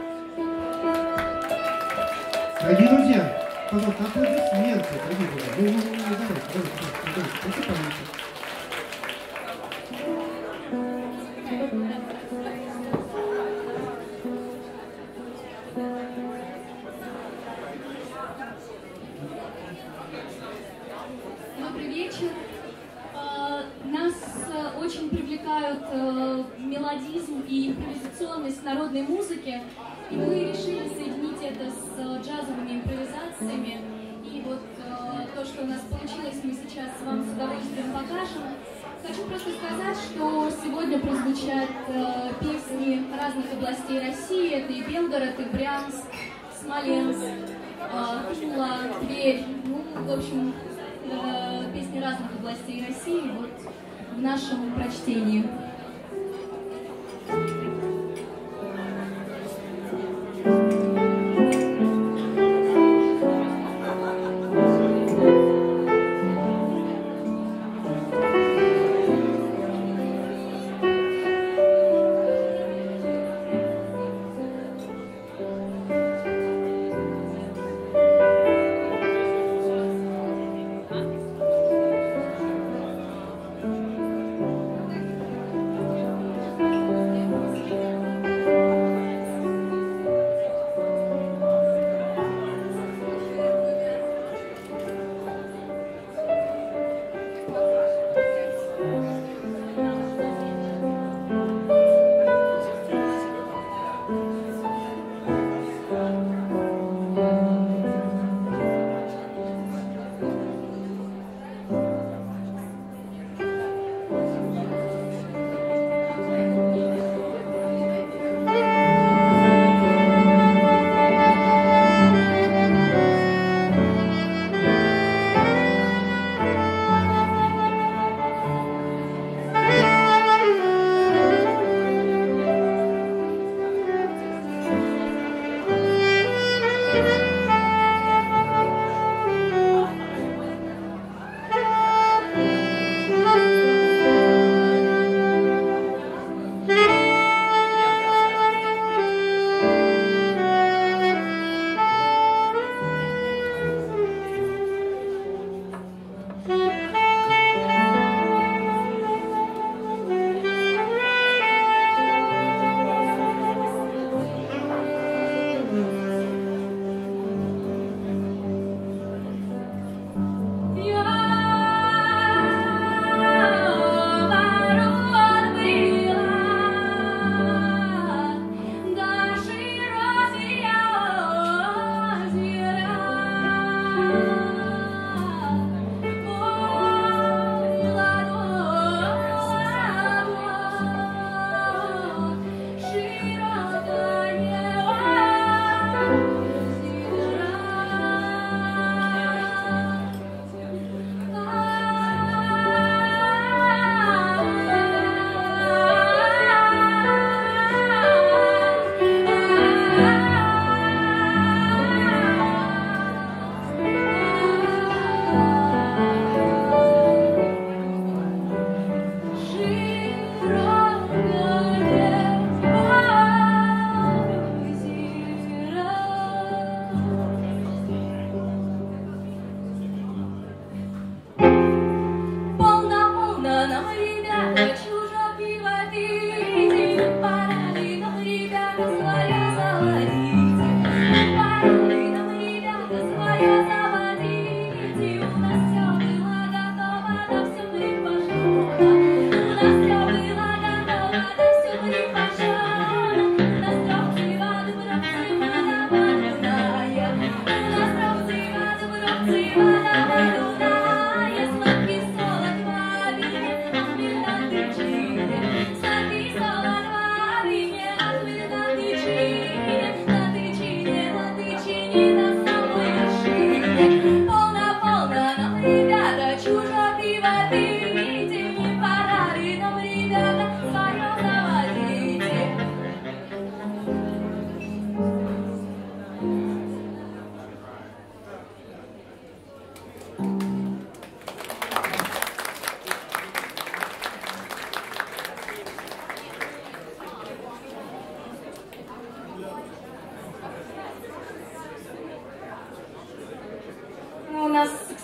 S2: Дорогие друзья, пожалуйста, аплодисменты. Дорогие друзья, ну, ну, ну, давайте, давайте, давайте, давайте, давайте.
S7: Добрый вечер. Нас очень привлекают мелодизм и импровизационность народной музыки, и мы решили соединить это с джазовыми импровизациями. И вот то, что у нас получилось, мы сейчас вам с удовольствием покажем. Хочу просто сказать, что сегодня прозвучат песни разных областей России. Это и Белгород, и Брянск, Смоленск, Тула, Тверь. Ну, в общем, песни разных областей России вот в нашем прочтении.
S8: Thank you.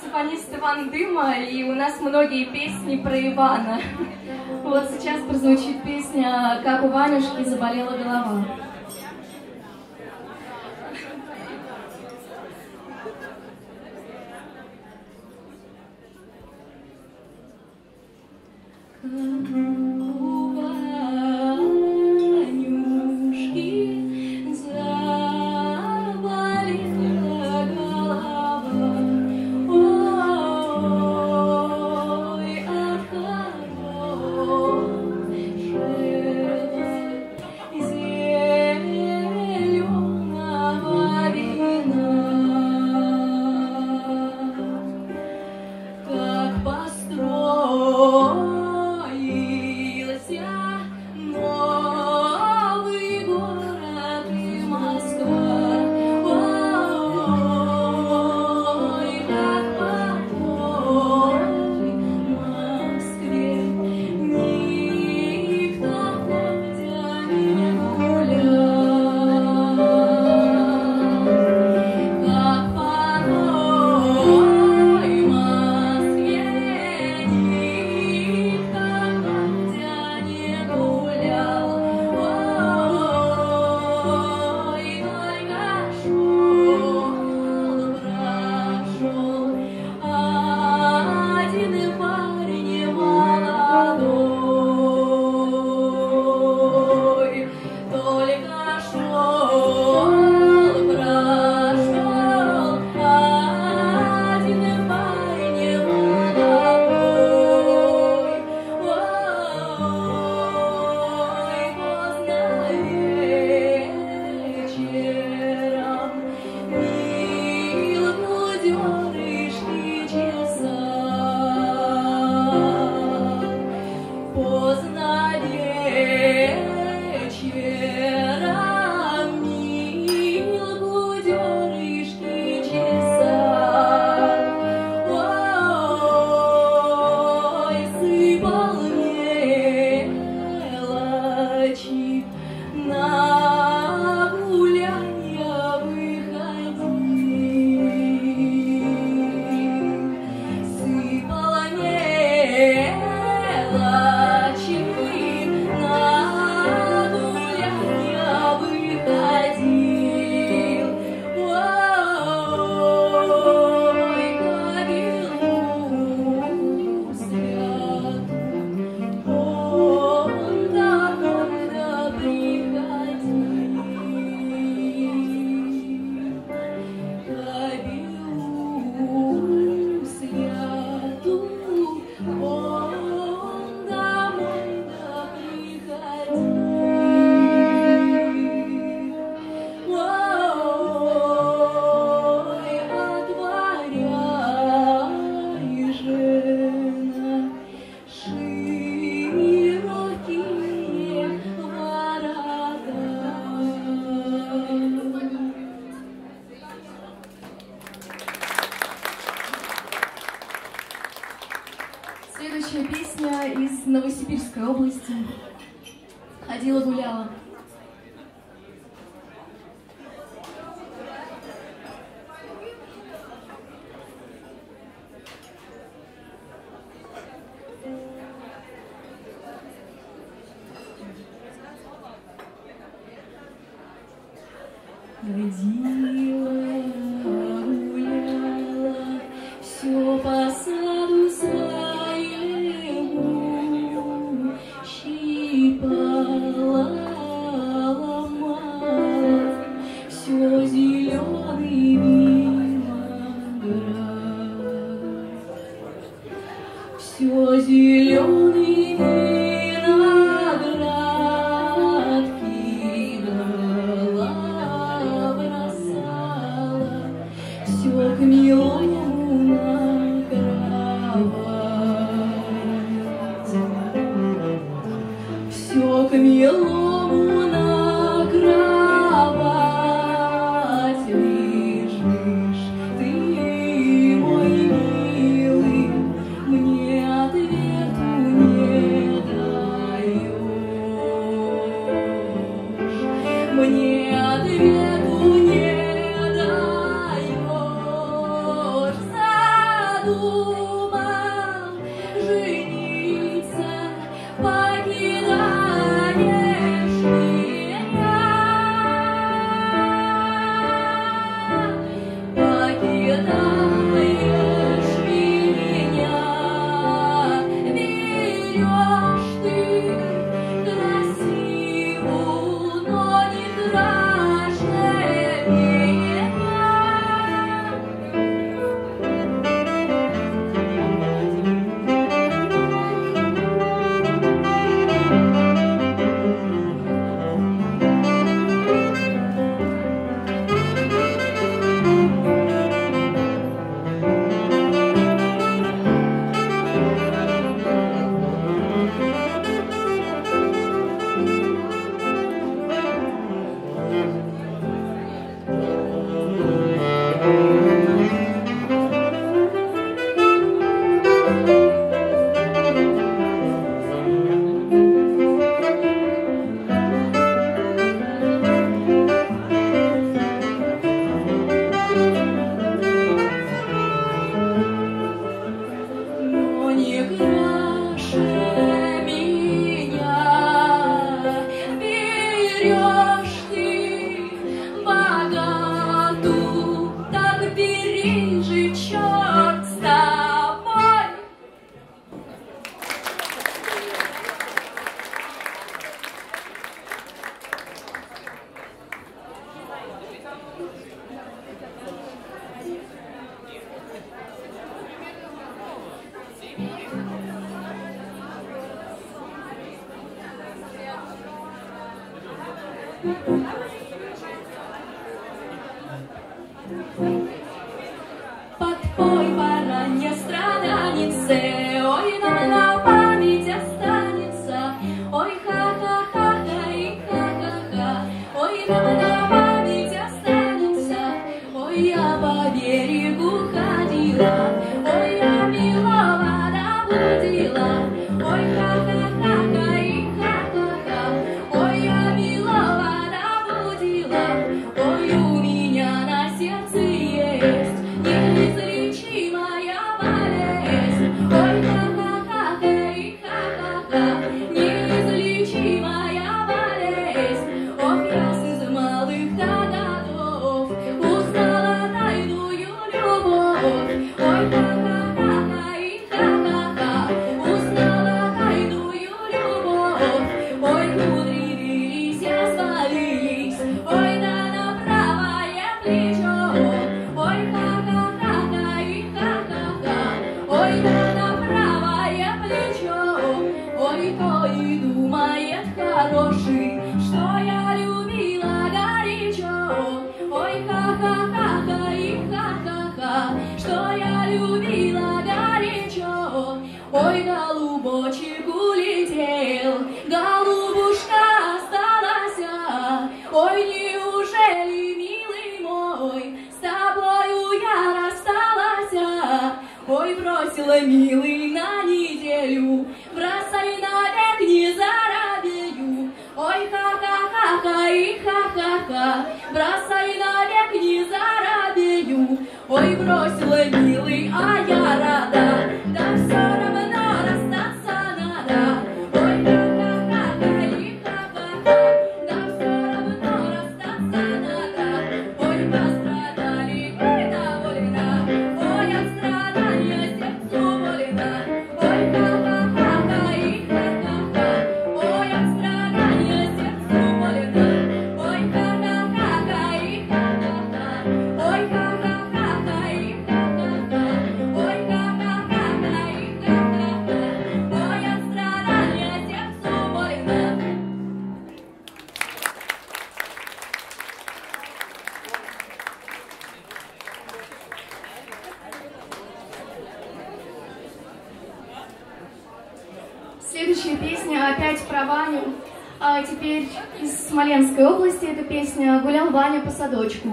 S8: саксофонист Иван Дыма, и у нас многие песни про Ивана. Вот сейчас прозвучит песня «Как у Ванюшки заболела голова». У Ванюшки заболела голова, ой, от хорошего зеленого вина. Как построился новый город и Москва, ой, как по той Москве никто ходя не гулял, как по той Москве никто ходя не гулял, ой, только шел, прошел один парень молодой, только шел, прошел один парень молодой, ой, поздно вечером мелкодерышки чесал, поздно вечером мелкодерышки чесал, ой, сыпал мелочи, на гулянья выходил, сыпал мелочи, на гулянья выходил, ой, кабелу святу он домой-то приходил, кабелу святу он домой-то приходил, ой, отворяй, жена, широкие ворота. Следующая песня из Новосибирской области. Ходила-гуляла. Ходила, гуляла, все по саду своему щипала, ломала, все зеленый виноград, все зеленый виноград кидала, бросала, все к милому на кровать, все к милому на кровать лежишь ты, мой милый, мне ответу не даешь, мне ответу не даешь, в саду Подпой баранья страданице, ой, на, на память останется, ой, ха-ха-ха-ха и ха-ха-ха, ой, на, на память останется, ой, я по берегу ходила, ой, я милого добудила, ой, ха-ха-ха-ха и ха-ха-ха, ой, я милого добудила, ой, у меня на сердце есть неизлечимая болезнь, ой, ха-ха-ха и ха-ха-ха, неизлечимая болезнь, ох, я с малых-то годов узнала тайную любовь, ой, ха-ха-ха и ха-ха-ха, узнала тайную любовь, ой, кудри вились, развалились, ой, да на правое плечо, ой, ха-ха-ха и ха-ха-ха, ой, да на правое плечо, ой, то и думает хороший, что я любила горячо, ой, ха-ха-ха и ха-ха-ха, что я любила горячо, ой, голубочек улетел, голубушка осталась, ой, неужели, милый мой, с тобою я рассталась, ой, бросила, милый, на неделю, бросай навек, не заробею, ой, ха-ха-ха и ха-ха-ха, бросай навек, не заробею, ой, бросила, милый, а я рада, да все равно расстаться надо, ой, ха-ха-ха и ха-ха-ха, да все равно расстаться надо, ой, пострадали и довольна, ой, от страдания сердцу больно, ой, ха-ха-ха и ха-ха-ха, ой, от страдания сердцу больно, ой, ха-ха-ха и ха-ха-ха, ой, ха-ха-ха и ха-ха-ха, ой, ха-ха-ха и ха-ха-ха, ой, от страдания сердцу больно.
S9: Следующая песня опять про Ваню. А теперь из Смоленской области эта песня «Гулял Ваня по садочку».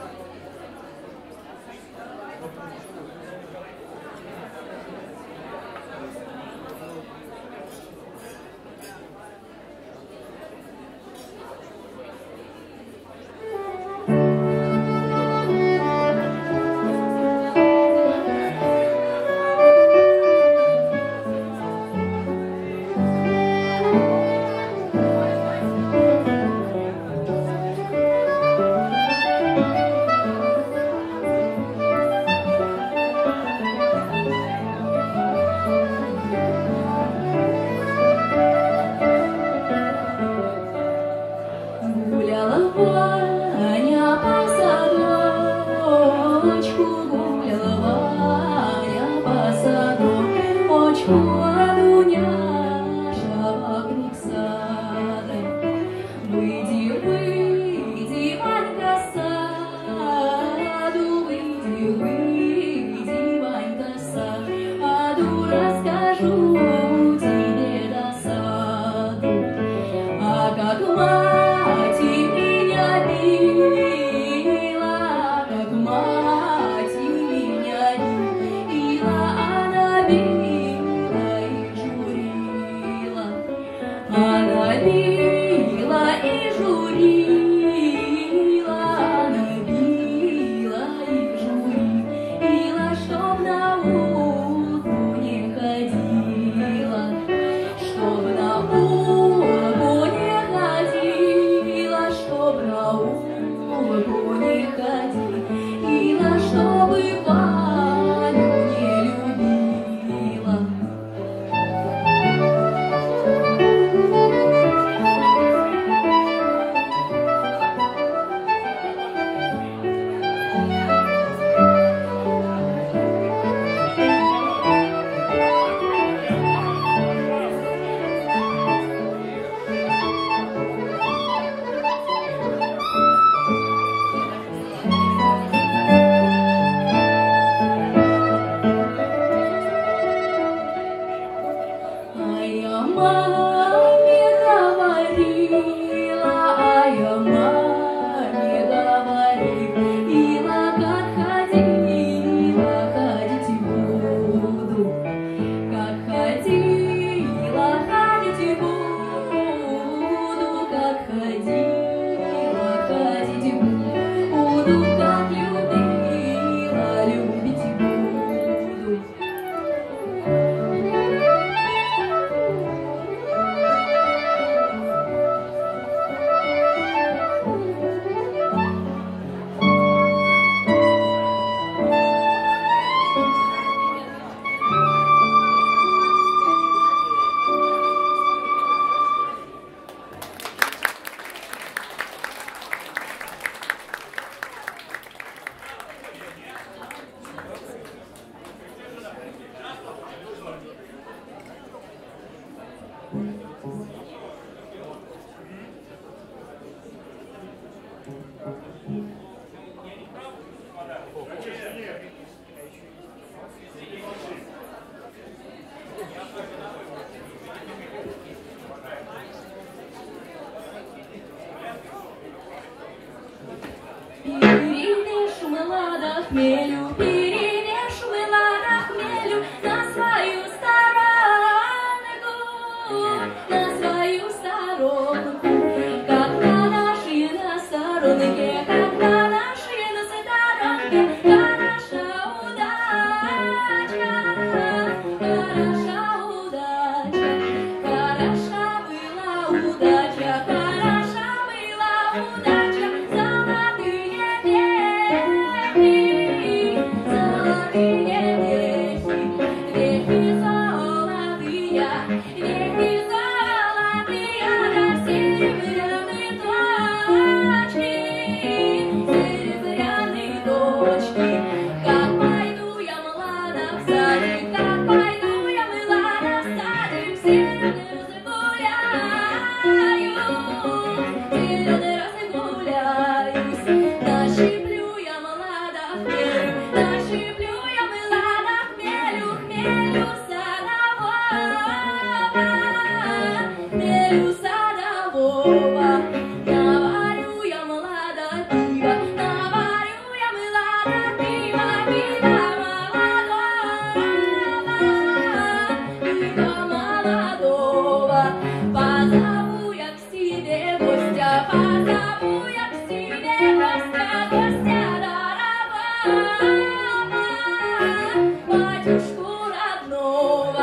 S8: Гуляла Ваня по садочку, гуляла Ваня по садочку, а Дуняша вокруг сада. Выйди, выйди, Ванька, с саду, выйди, выйди, Ванька, с саду, расскажу тебе досаду. А как мать меня била, как мать меня била, она била и журила, она била и журила, она била и журила, чтоб науку не ходила, чтоб науку не ходила. хмелю, перемешу мыло хмелю на свою сторонку, на свою сторонку. Как на нашей на сторонке, как на нашей на сторонке, хороша удача, хороша удача, хороша была удача, хороша была удача, золотые вехи, золотые вехи, вехи золотые, вехи золотые, да серебряные точки, серебряные точки. Как пойду я млада в садик, как пойду я млада в садик, зеленые розы гуляю, зеленые розы гуляюсь. Нащиплю я млада хмелю, нащиплю я млада хмелю, хмелю садового, хмелю садового. Наварю я млада пива, наварю я млада пива, пива молодого, пива молодого. Позову я к себе гостя, позову я к себе гостя, гостя дорогого, батюшку родного.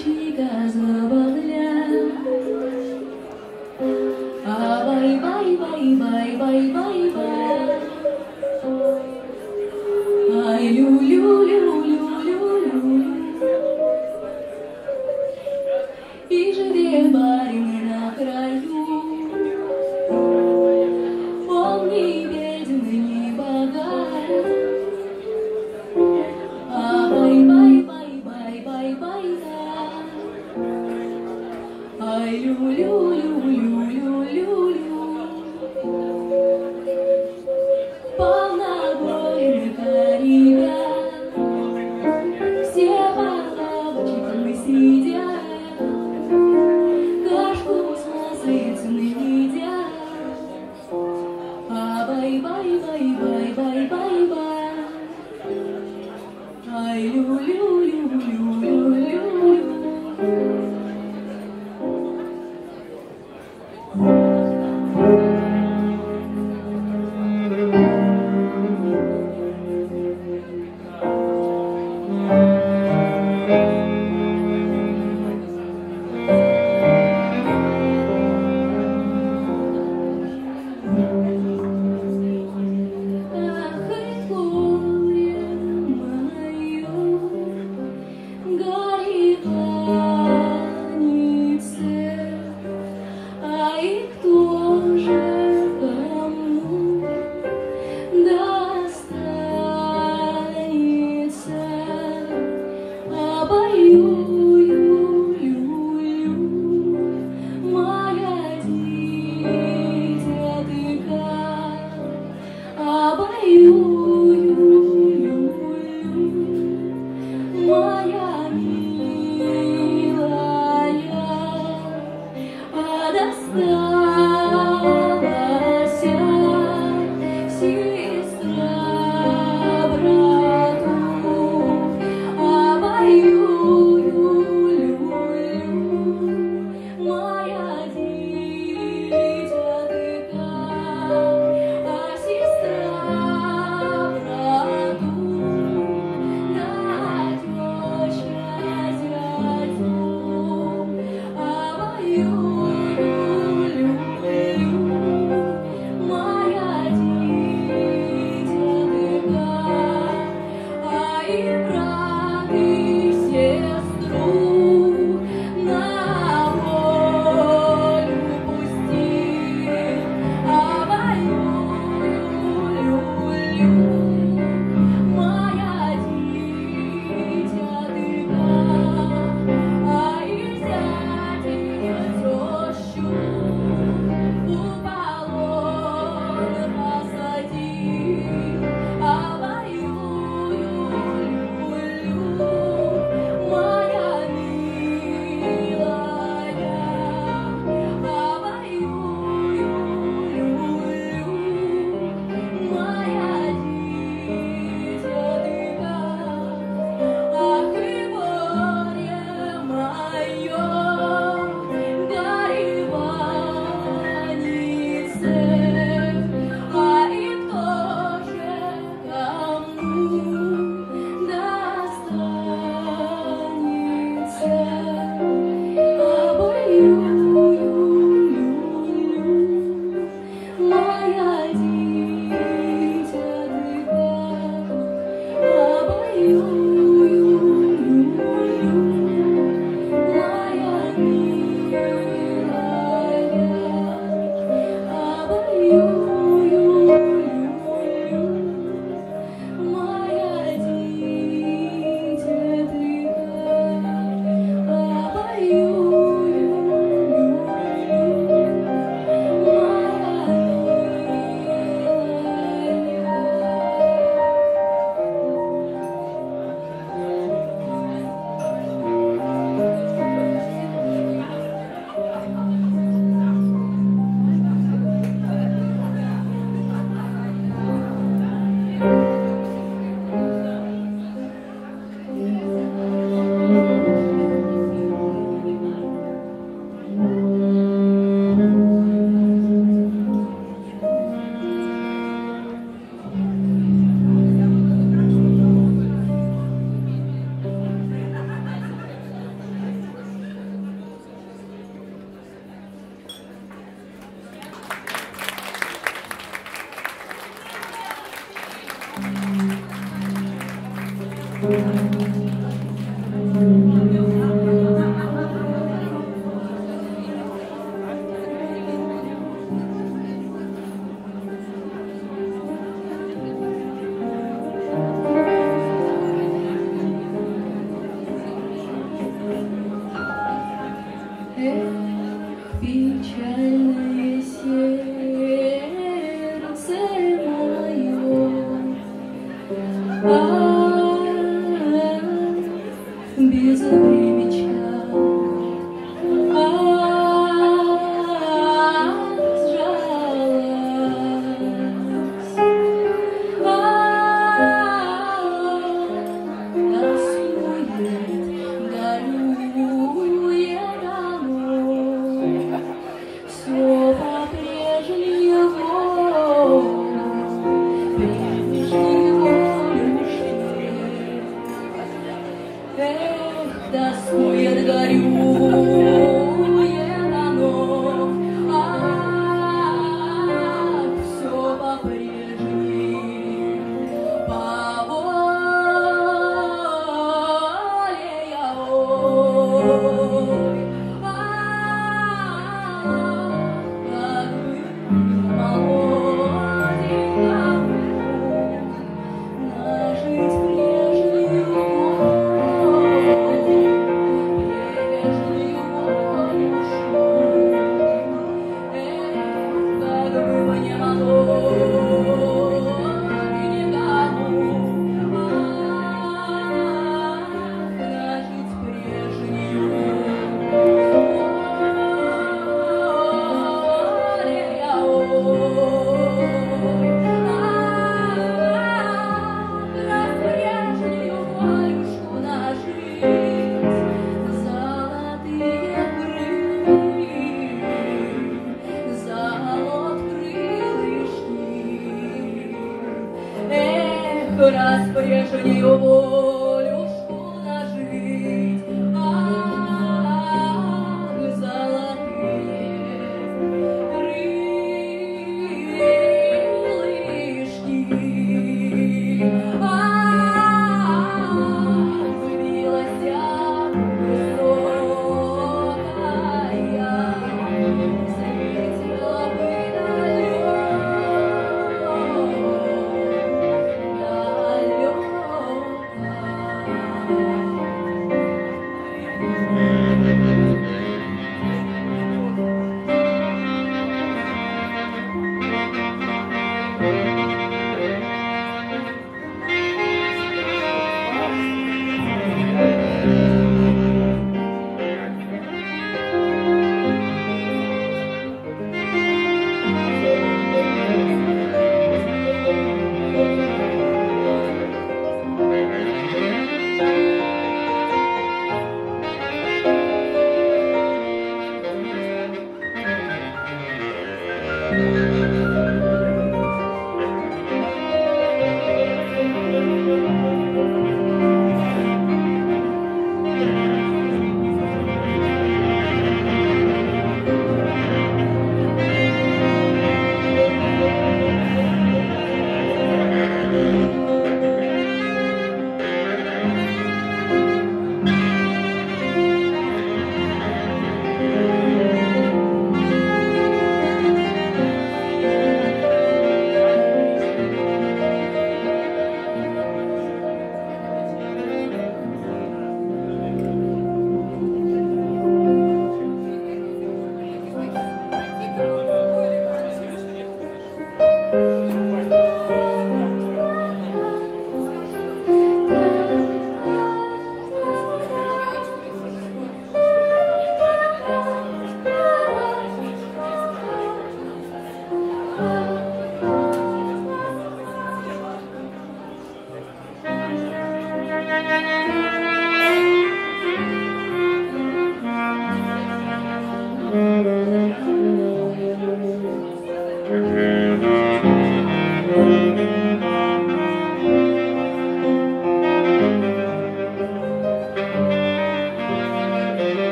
S8: мальчика забавлял. А бай бай бай бай бай бай бай. Ай лю лю лю лю лю лю. И живет барин на краю. Он не беден и не богат. А бай бай бай бай бай бай да. Ай лю лю лю лю лю лю лю. Полнобойных ребят, все по лавочкам сидят, кашку с маслицем едят. А бай бай бай бай бай бай бай. Ай лю лю лю лю лю лю.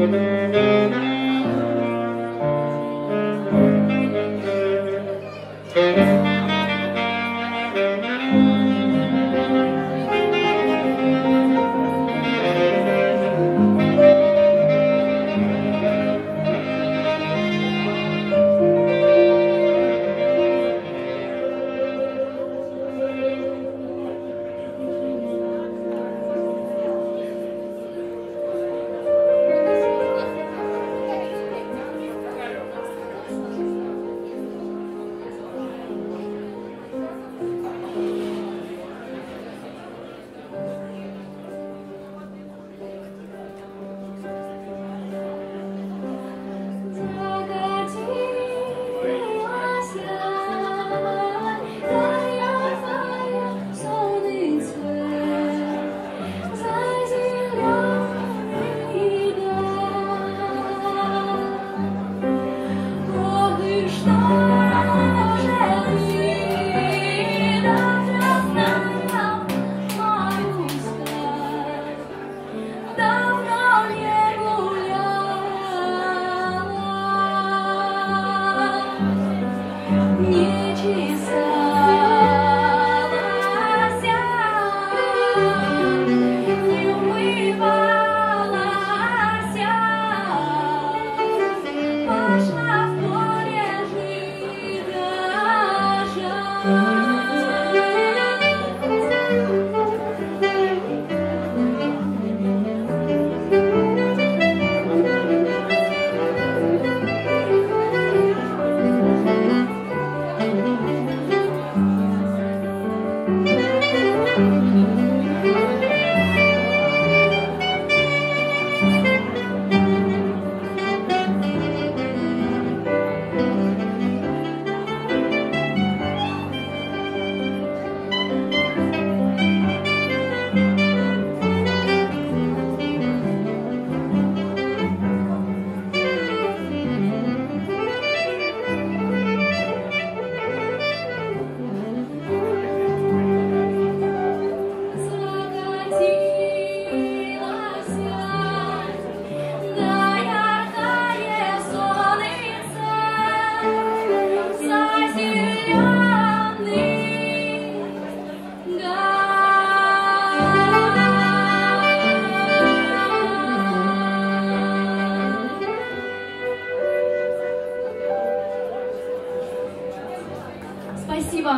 S9: Спасибо.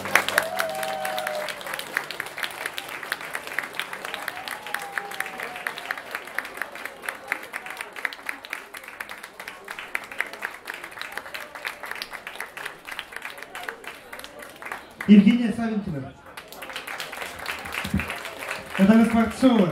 S2: Евгения Савенкина, Наталья Скворцова,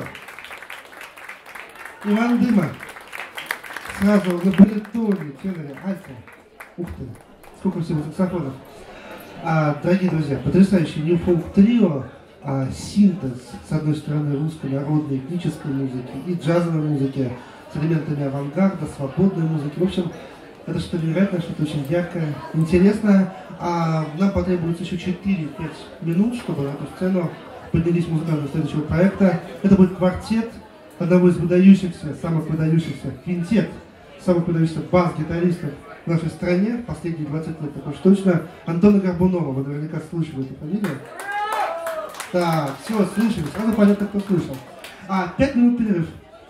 S2: Иван Дыма, сразу на баритоне, теноре, альто. Ух ты, сколько всего саксофонов. А, дорогие друзья, потрясающий New Folk Trio, а, синтез, с одной стороны, русской народной этнической музыки и джазовой музыки с элементами авангарда, свободной музыки. В общем, это что-то невероятное, что-то очень яркое, интересное. А нам потребуется еще четыре-пять минут, чтобы на эту сцену поднялись музыканты следующего проекта. Это будет квартет одного из выдающихся, самых выдающихся, квинтет, самых выдающихся бас-гитаристов в нашей стране, последние двадцать лет, так уж точно, Антона Горбунова. Вы наверняка слышали эту фамилию. Так, все, слышали, сразу понятно, кто слышал. А, пять минут перерыв.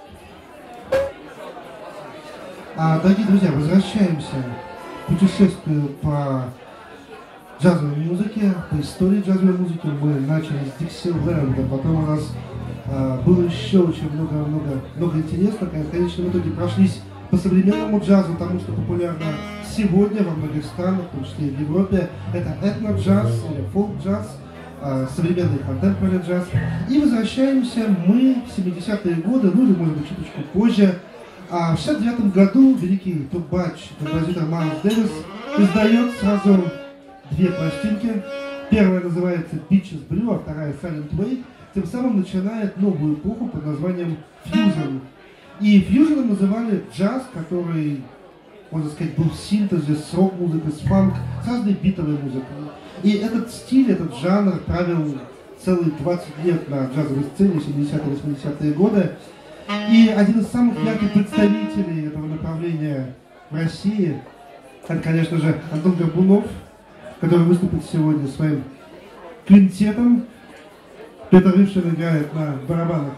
S2: А, дорогие друзья, возвращаемся к путешествию по джазовой музыке, по истории джазовой музыки. Мы начали с Диксиленда, потом у нас а, было еще очень много-много много интересного. В конечном итоге прошлись по современному джазу, тому, что популярно сегодня во многих странах, в том числе и в Европе. Это этно-джаз или фолк-джаз, а, современный контемпорари джаз. И возвращаемся мы в семидесятые годы, ну или может быть чуточку позже. А в шестьдесят девятом году великий трубач, композитор Майлз Дэвис издает сразу две пластинки. Первая называется Beaches Brew, а вторая Silent Way. Тем самым начинает новую эпоху под названием фьюжн. И фьюжном называли джаз, который, можно сказать, был в синтезе с рок-музыкой, с фанк, с разной битовой музыкой. И этот стиль, этот жанр правил целые двадцать лет на джазовой сцене, семидесятые-восьмидесятые годы. И один из самых ярких представителей этого направления в России, это, конечно же, Антон Горбунов, который выступит сегодня своим квинтетом. Петр Ившин играет на барабанах.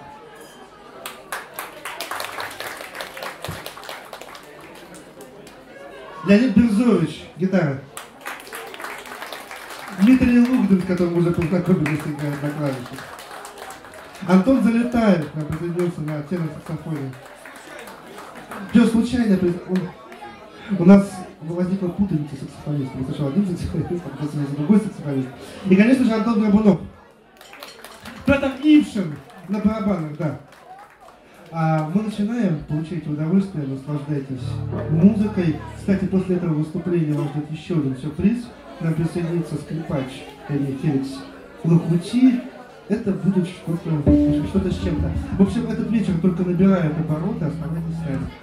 S2: Леонид Берзович, гитара. Дмитрий Лугдин, с которым уже познакомились, играет на клавишах. Антон Залетаев нам присоединился на тенор-саксофоне. Все случайно, он, у нас возникла путаница саксофонистов. Мы сначала один саксофонист, а потом другой саксофонист. И, конечно же, Антон Горбунов. Петр Ившин на барабанах, да. А мы начинаем, получайте удовольствие, наслаждайтесь музыкой. Кстати, после этого выступления вас ждет еще один сюрприз. К нам присоединится скрипач Феликс Лохути. Это будет что-то что-то с чем-то. В общем, этот вечер только набирает обороты, оставайтесь с нами.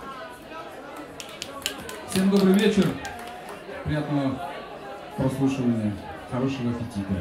S10: Всем добрый вечер. Приятного прослушивания. Хорошего аппетита.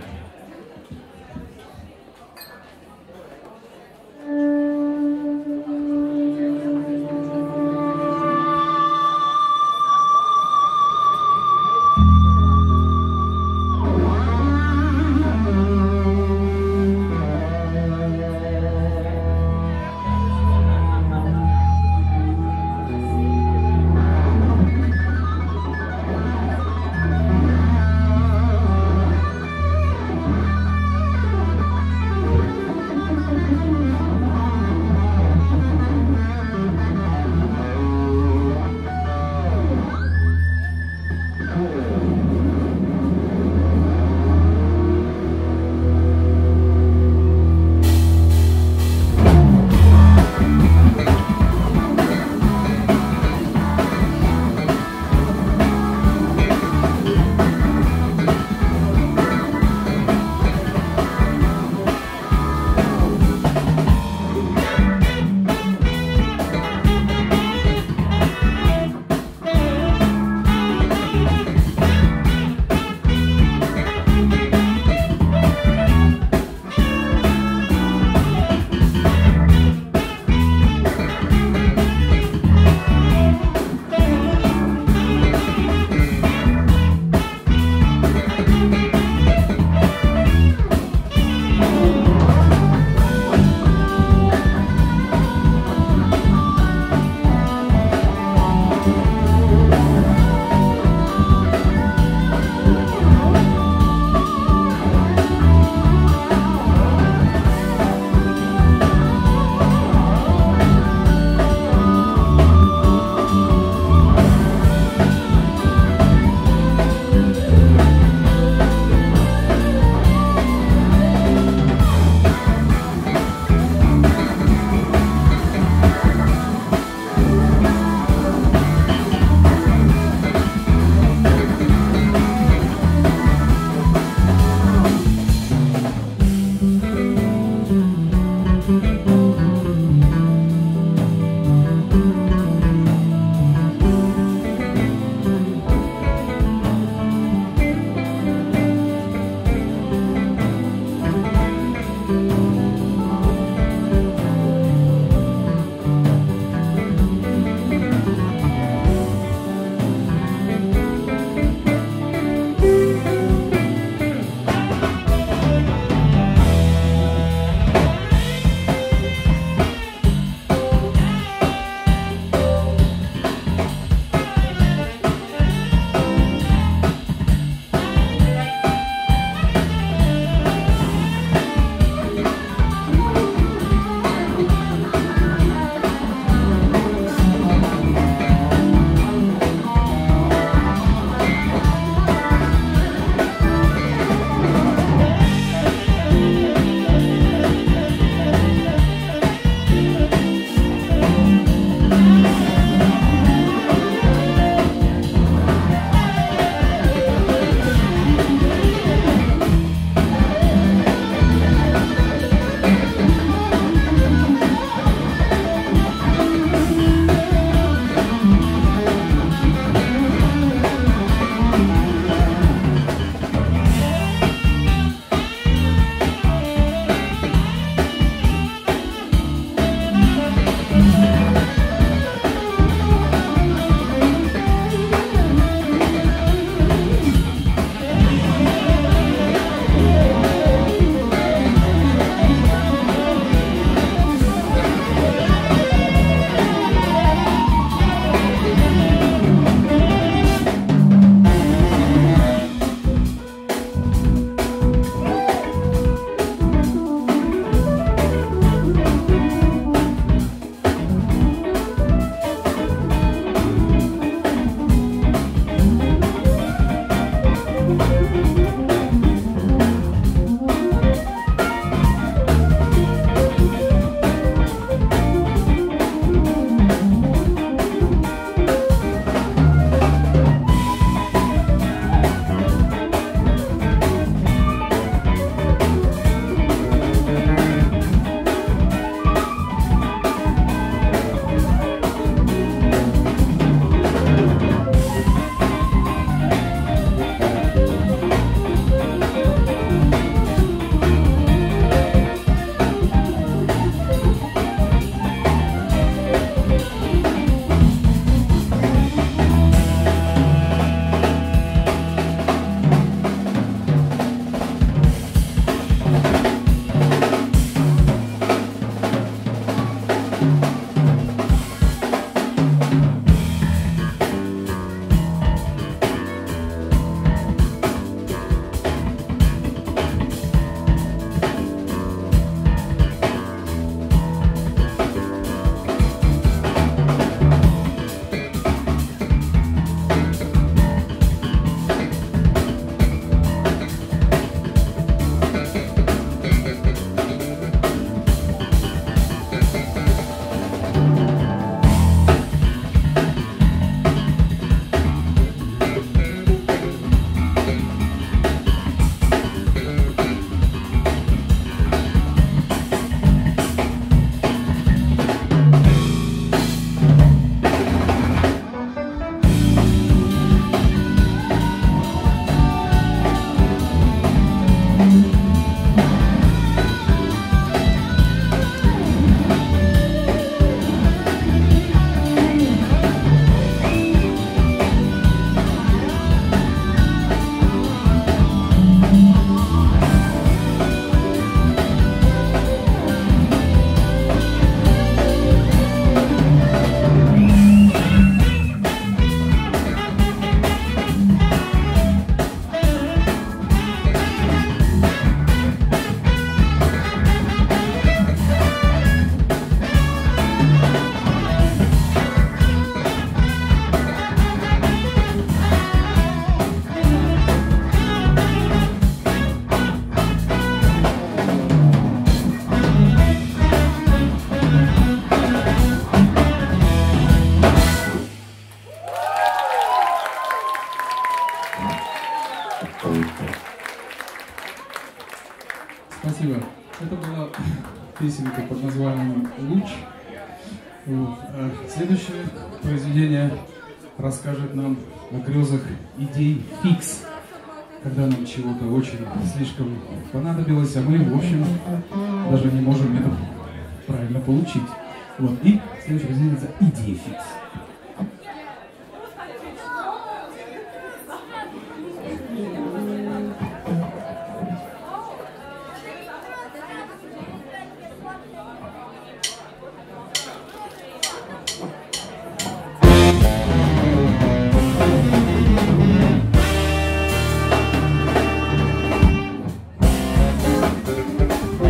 S10: песню «Луч». Вот. А следующее произведение расскажет нам о грезах идей фикс, когда нам чего-то очень слишком понадобилось, а мы, в общем, даже не можем это правильно получить. Вот. И следующее произведение за идеи фикс.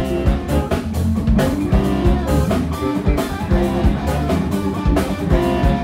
S11: Thank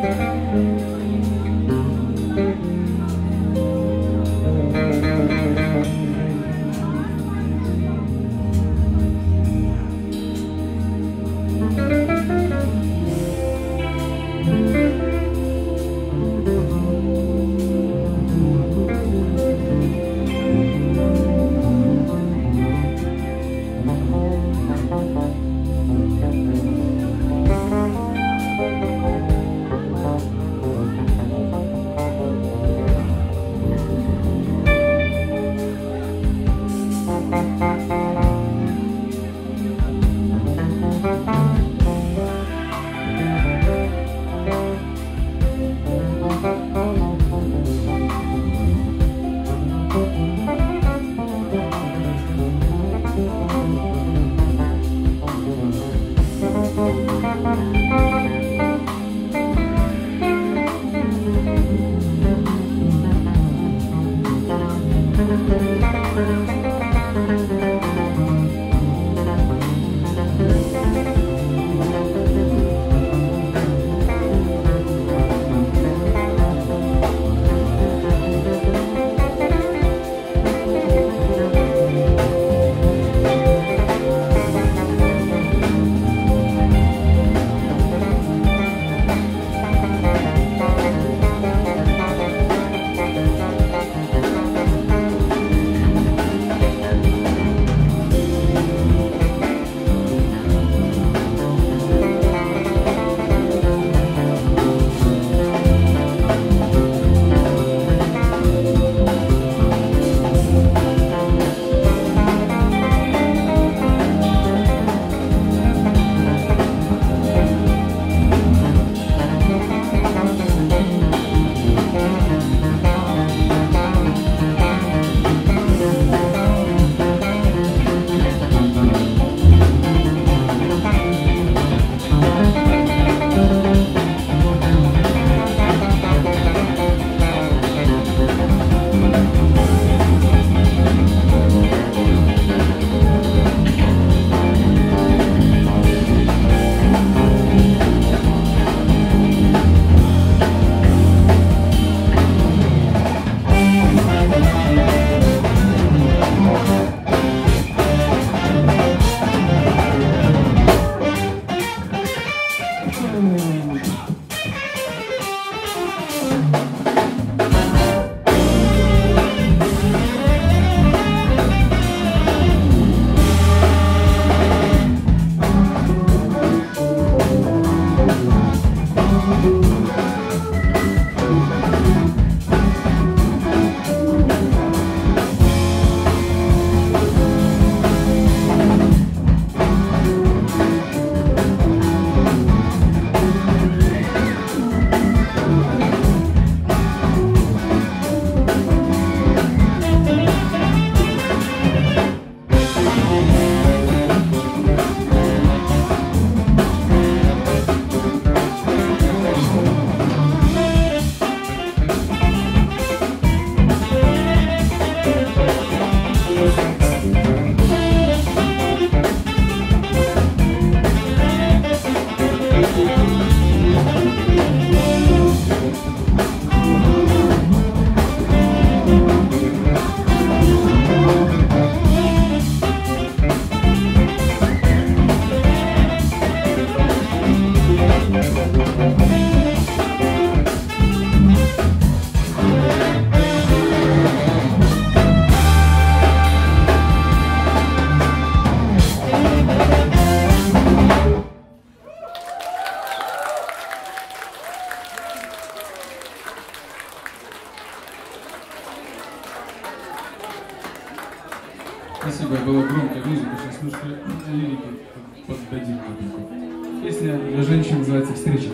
S10: Спасибо, была громкая музыка, сейчас слушали лирики, поддадим капельку. Песня для женщин называется «Встреча».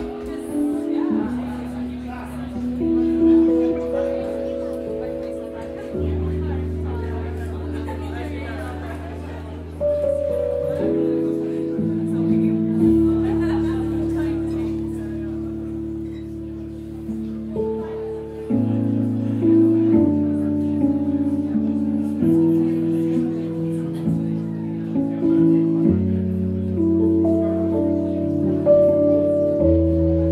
S11: Thank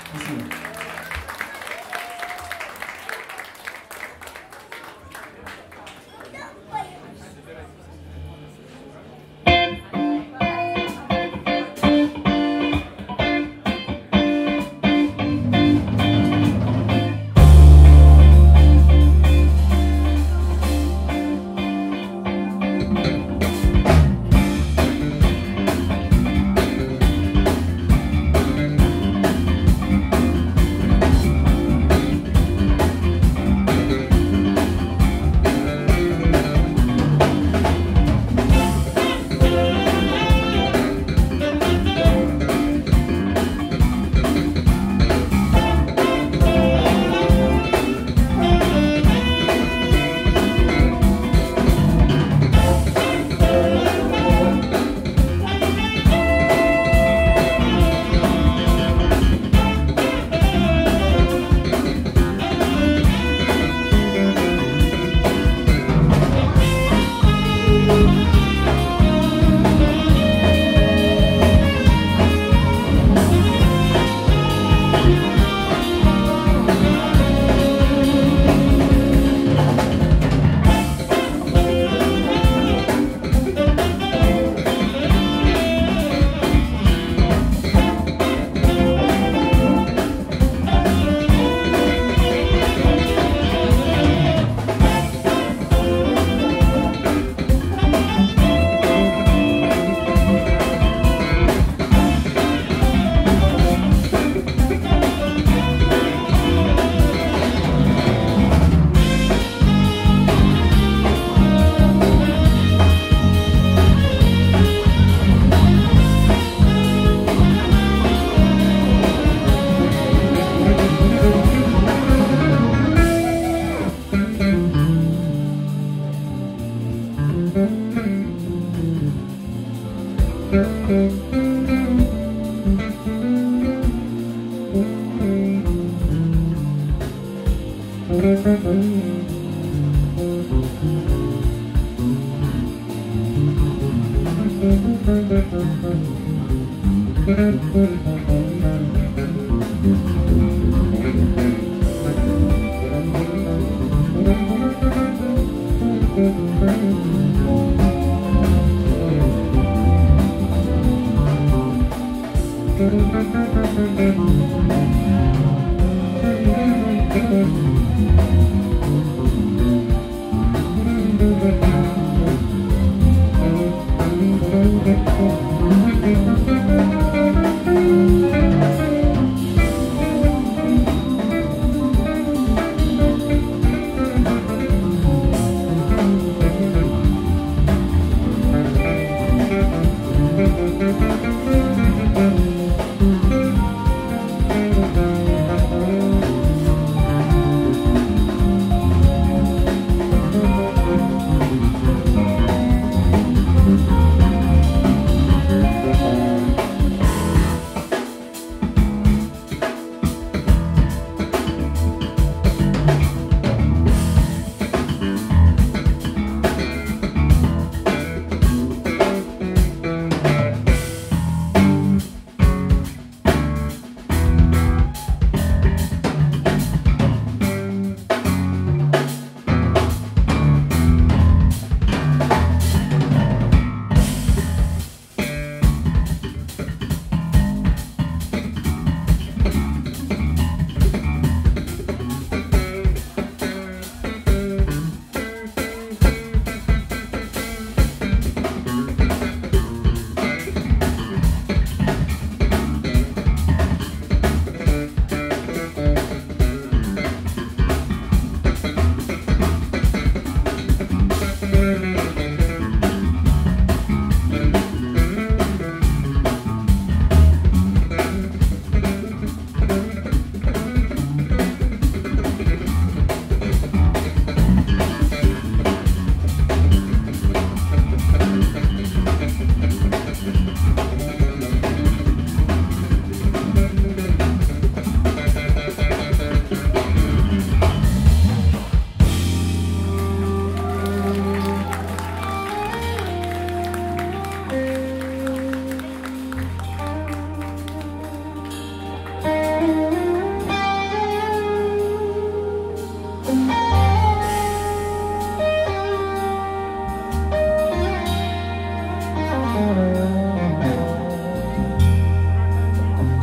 S10: Спасибо.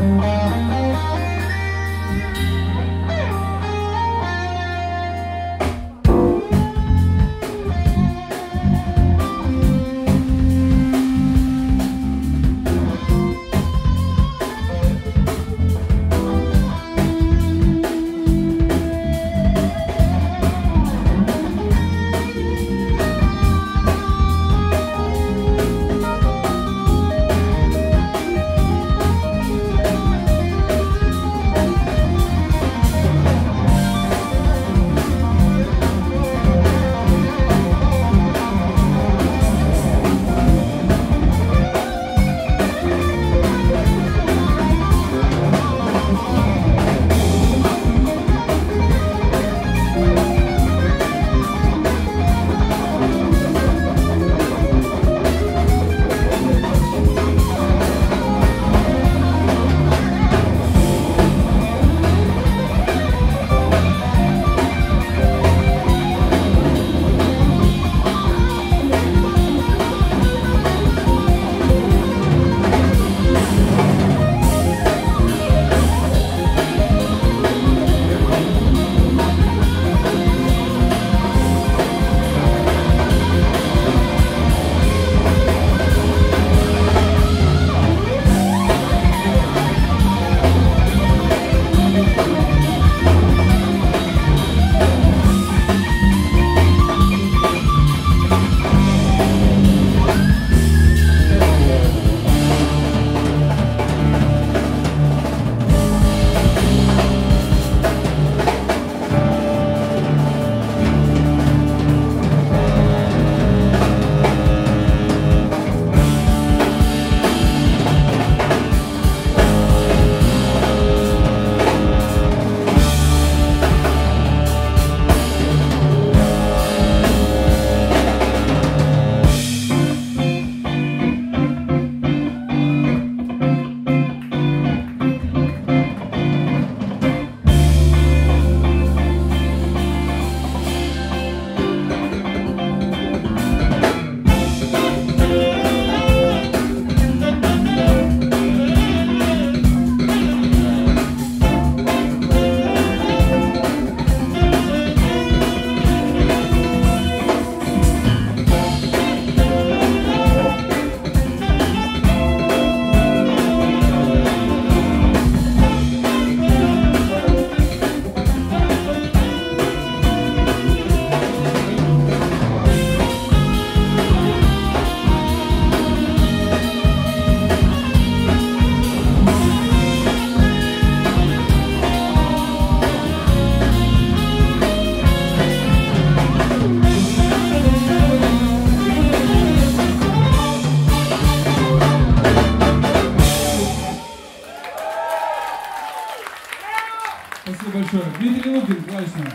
S10: большое. Дмитрий Лукин, клавишник.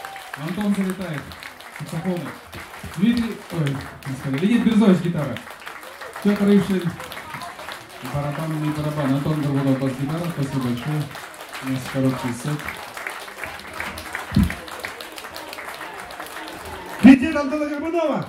S10: Антон Залетаев, саксофон. Дмитрий, ой, не сказали, Леонид Берзович, гитара. Петр Ившин, барабан и барабан. Антон Горбунов, бас-гитара. Спасибо большое. У нас короткий сет.
S2: Квинтет Антона Горбунова!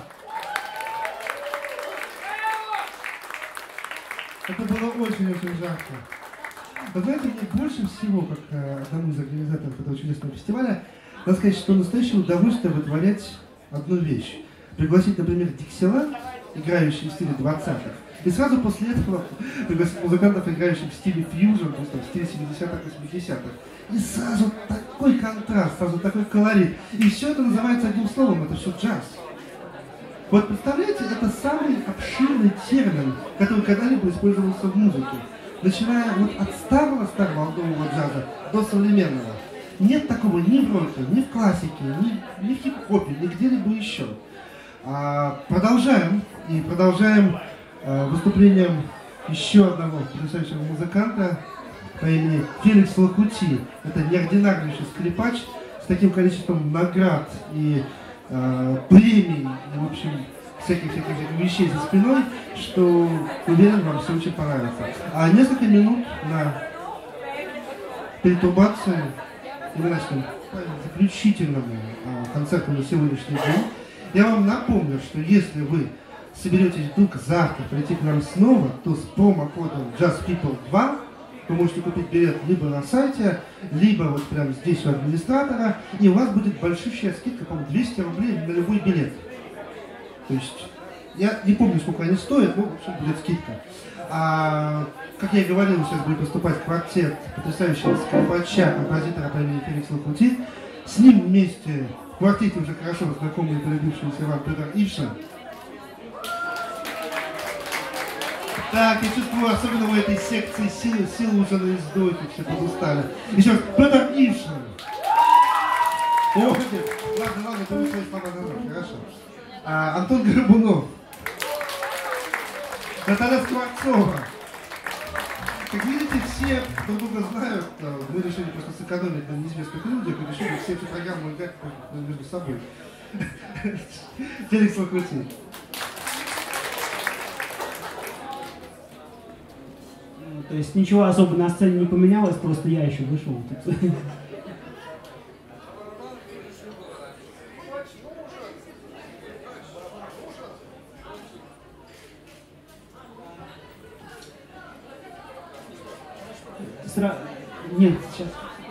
S2: Это было очень-очень жарко. Вы знаете, мне больше всего, как э, одному из организаторов этого чудесного фестиваля, надо сказать, что настоящее удовольствие вытворять одну вещь. Пригласить, например, Диксиленд, играющий в стиле двадцатых, и сразу после этого пригласить музыкантов, играющих в стиле фьюжн, то есть в стиле семидесятых, восьмидесятых. И сразу такой контраст, сразу такой колорит. И все это называется одним словом, это все джаз. Вот представляете, это самый обширный термин, который когда-либо использовался в музыке. Начиная вот от старого-старого алдового джаза до современного. Нет такого ни в роке, ни в классике, ни, ни в хип-хопе, ни где-либо еще. А, продолжаем. И продолжаем а, выступлением еще одного потрясающего музыканта по имени Феликс Лакути. Это неординарнейший скрипач с таким количеством наград и э, премий, и, в общем, всяких-всяких вещей за спиной, что, уверен, вам все очень понравится. А несколько минут на перетурбацию, и мы начнем заключительному э, концерту на сегодняшний день. Я вам напомню, что если вы соберетесь вдруг завтра прийти к нам снова, то с промокодом джаз пипл два вы можете купить билет либо на сайте, либо вот прямо здесь у администратора, и у вас будет большущая скидка, по-моему, двести рублей на любой билет. То есть, я не помню, сколько они стоят, но в общем, будет скидка. А, как я и говорил, сейчас будет выступать квартет потрясающего скрипача, композитора по имени Феликс Лакутит. С ним вместе в квартете уже хорошо знакомый и полюбившийся вам Петр Ившин. Так, я чувствую, особенно в этой секции силы, силы уже на издохе, все подустали. Еще раз, Петр Ившин. О, ладно, ладно, ты свои слова назад, хорошо. А, Антон Горбунов. Наталья Скворцова. Как видите, все друг друга знают. Мы решили просто сэкономить на неизвестных людях и решили все эти программы играть между собой. Феликс Лакутит.
S11: То есть ничего особо на сцене не поменялось, просто я еще вышел. Сра... Нет, сейчас.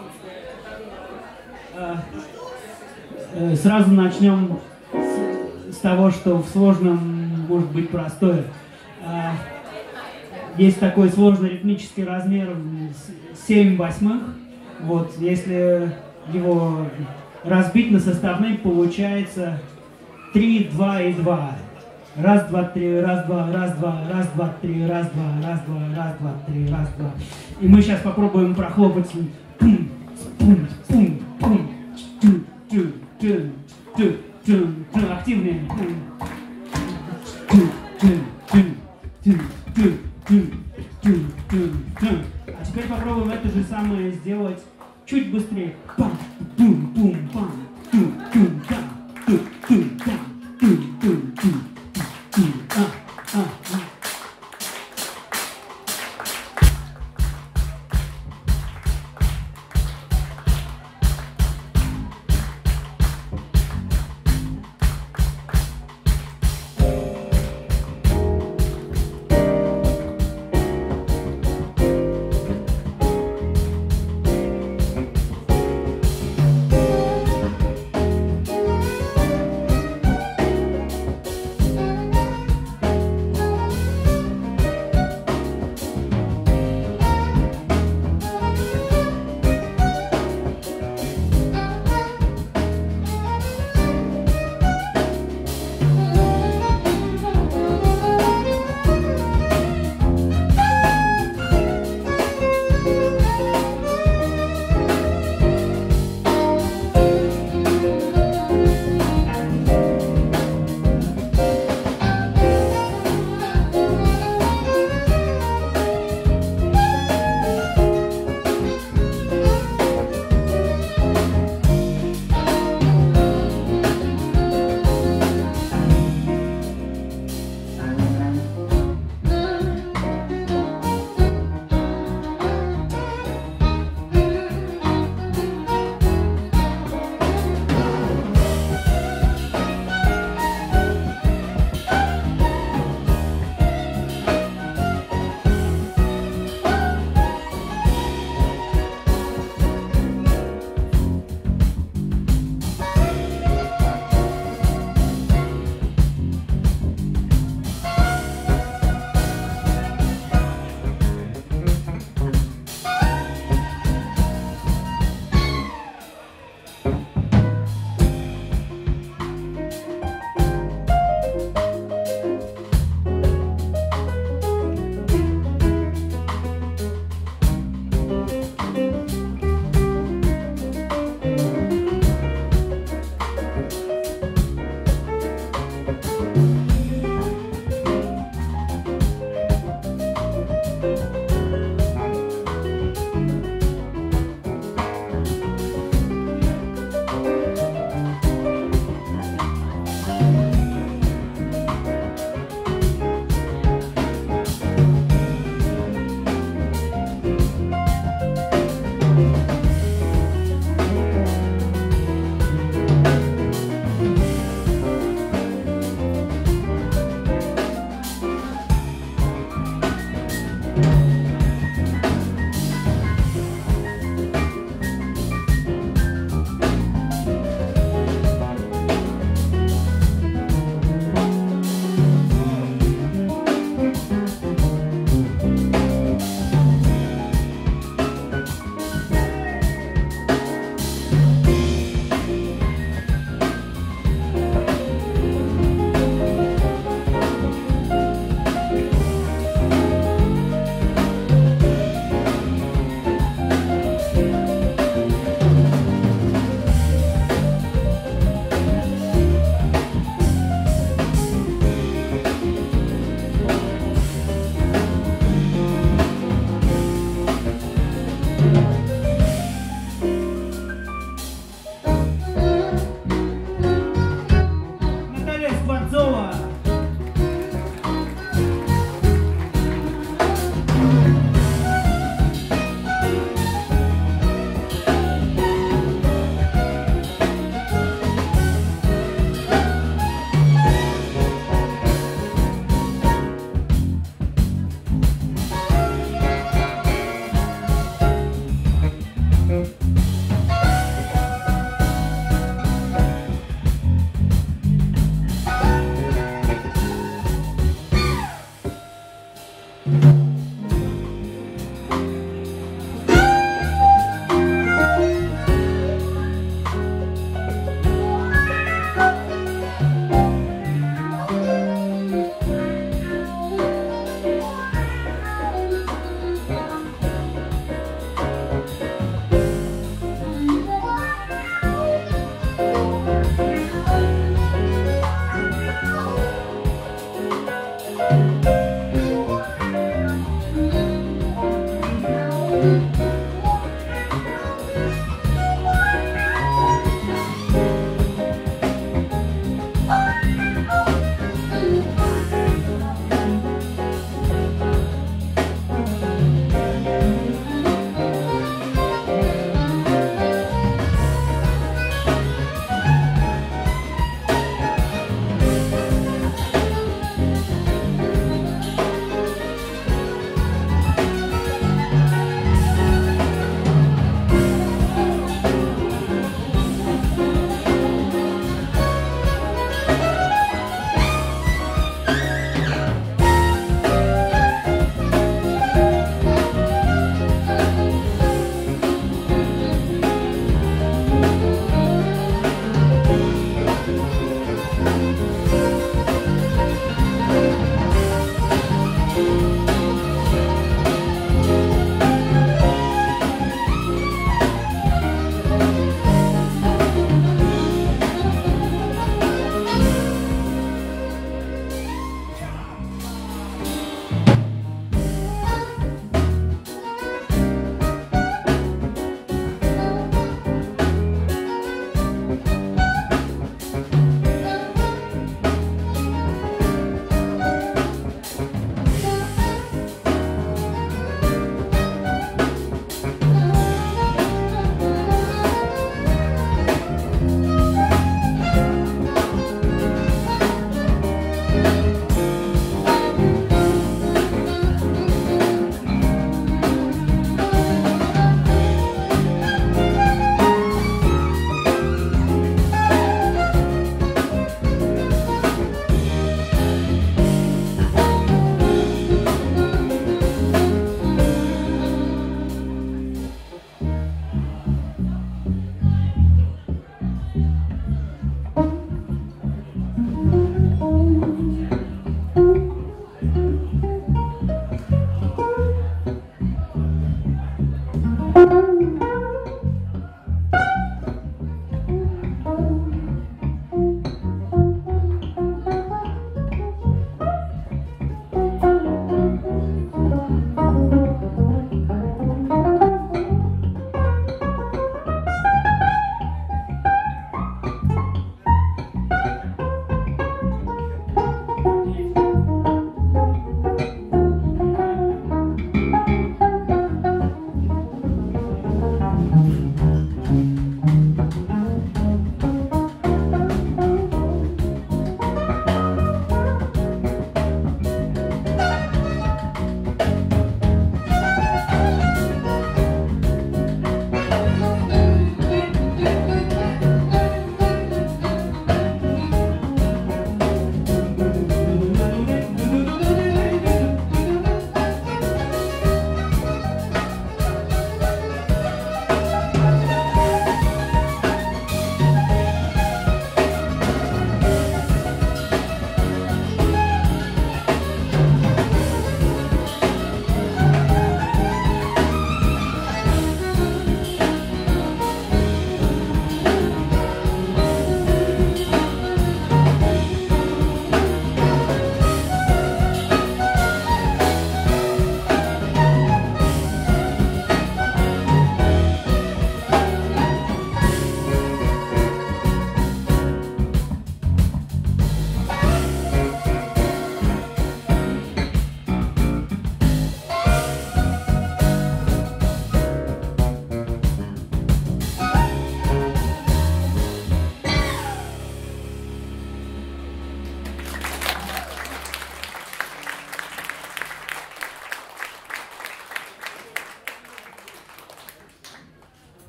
S11: А, э, сразу начнем с, с того, что в сложном может быть простое. А, есть такой сложный ритмический размер семь восьмых. Вот, если его разбить на составные, получается три, два и два. Раз, два, три, раз, два, раз, два, раз, два, три, раз, два, раз, два, раз, два, три, раз, два. И мы сейчас попробуем прохлопать пум, пум, пум, пум, тю, тю, тю, тю, тю, тю, активнее. Тю, тю, тю, тю, тю, тю, тю, тю, тю. А теперь попробуем это же самое сделать чуть быстрее. Пам, пум, пум, пам, тю, тю, да, тю, тю, да, тю, тю, тю. А, а, а.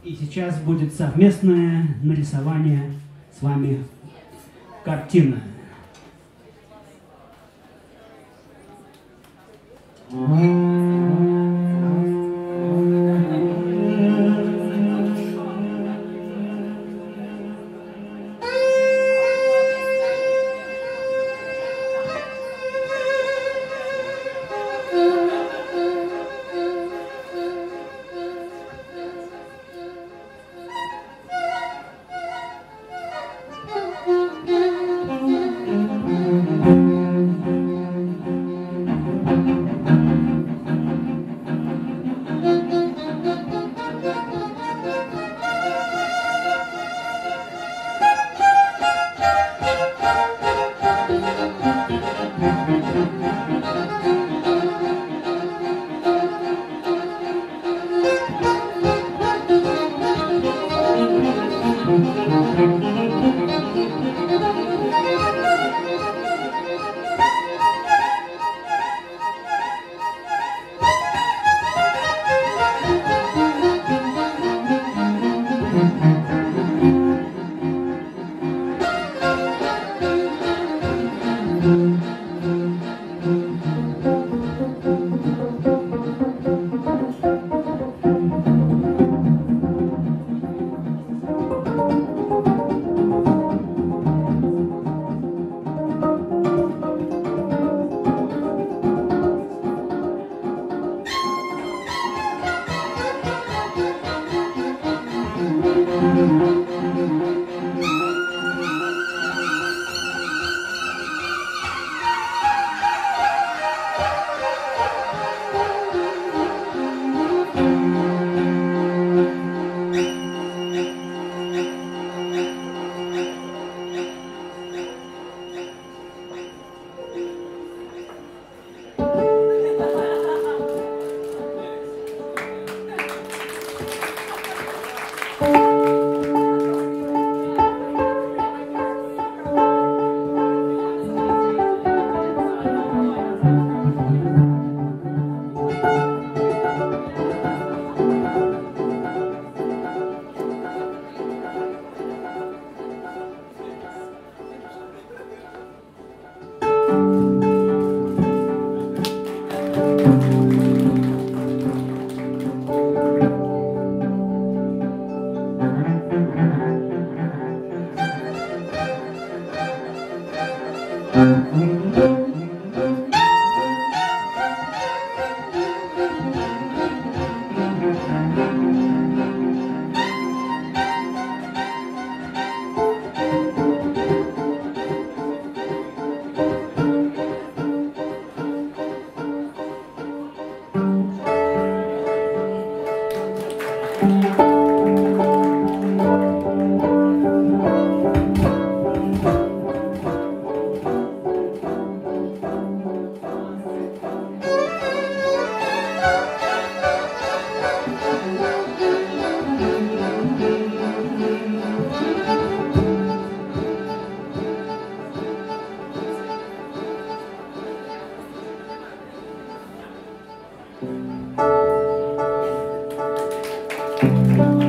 S11: И сейчас будет совместное нарисование с вами картины.
S12: Thank you.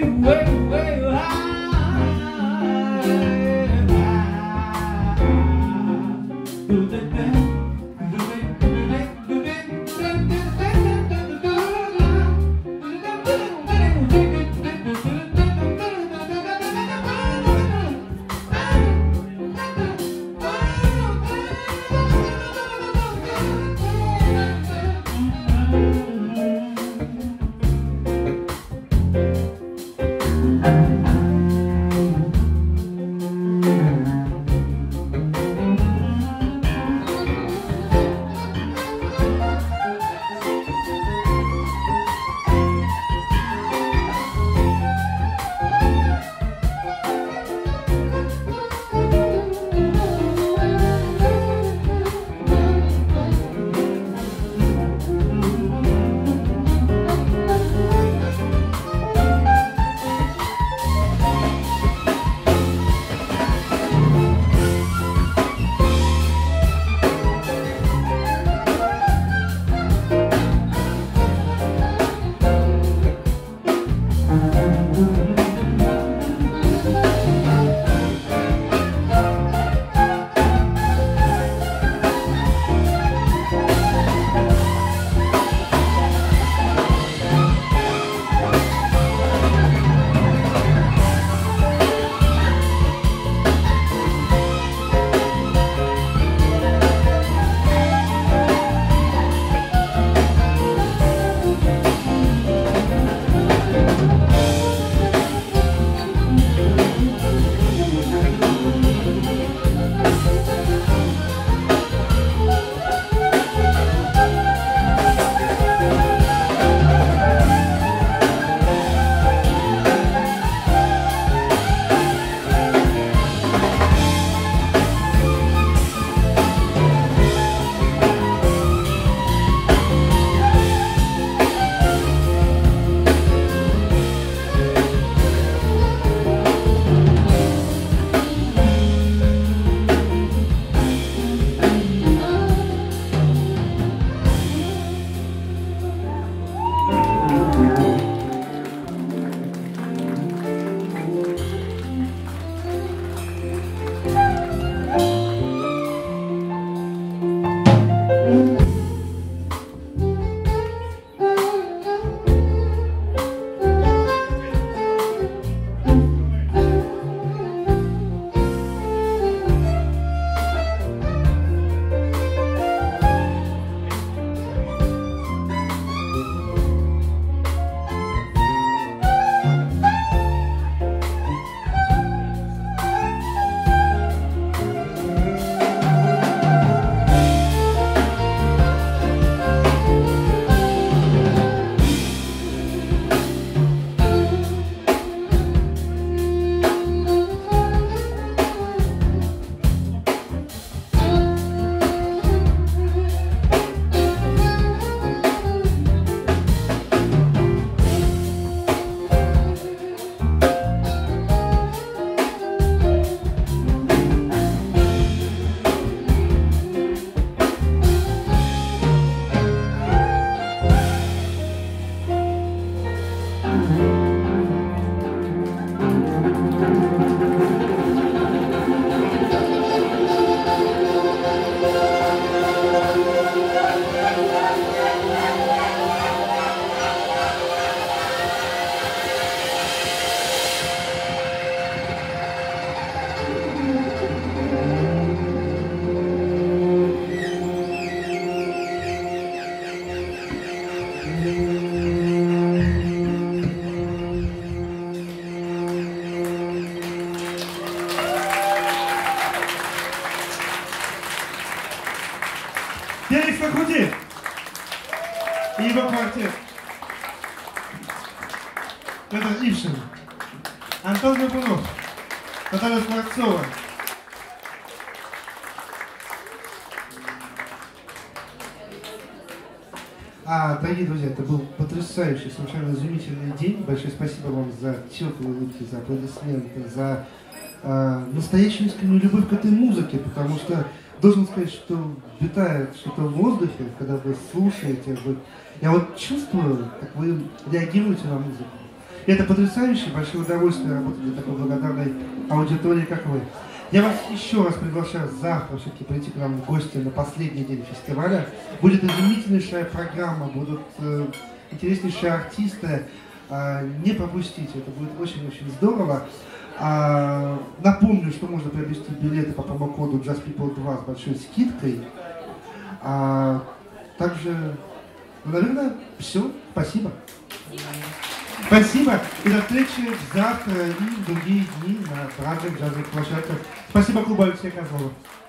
S11: way, way high.
S2: Феликс Фахрути и его квартет. Петр Ившин, Антон Горбунов, Наталья Скворцова. А, дорогие друзья, это был потрясающий, совершенно изумительный день. Большое спасибо вам за теплые улыбки, за аплодисменты, за э, настоящую искреннюю любовь к этой музыке, потому что должен сказать, что витает что-то в воздухе, когда вы слушаете, вы... я вот чувствую, как вы реагируете на музыку. И это потрясающе, большое удовольствие работать для такой благодарной аудитории, как вы. Я вас еще раз приглашаю завтра все-таки прийти к нам в гости на последний день фестиваля. Будет изумительнейшая программа, будут э, интереснейшие артисты. Э, не пропустите, это будет очень-очень здорово. А, напомню, что можно приобрести билеты по промокоду джаз пипл два с большой скидкой. А, также, ну, наверное, все. Спасибо. Спасибо. И до встречи завтра и в другие дни на разных джазовых площадках. Спасибо клубу Алексея Козлова.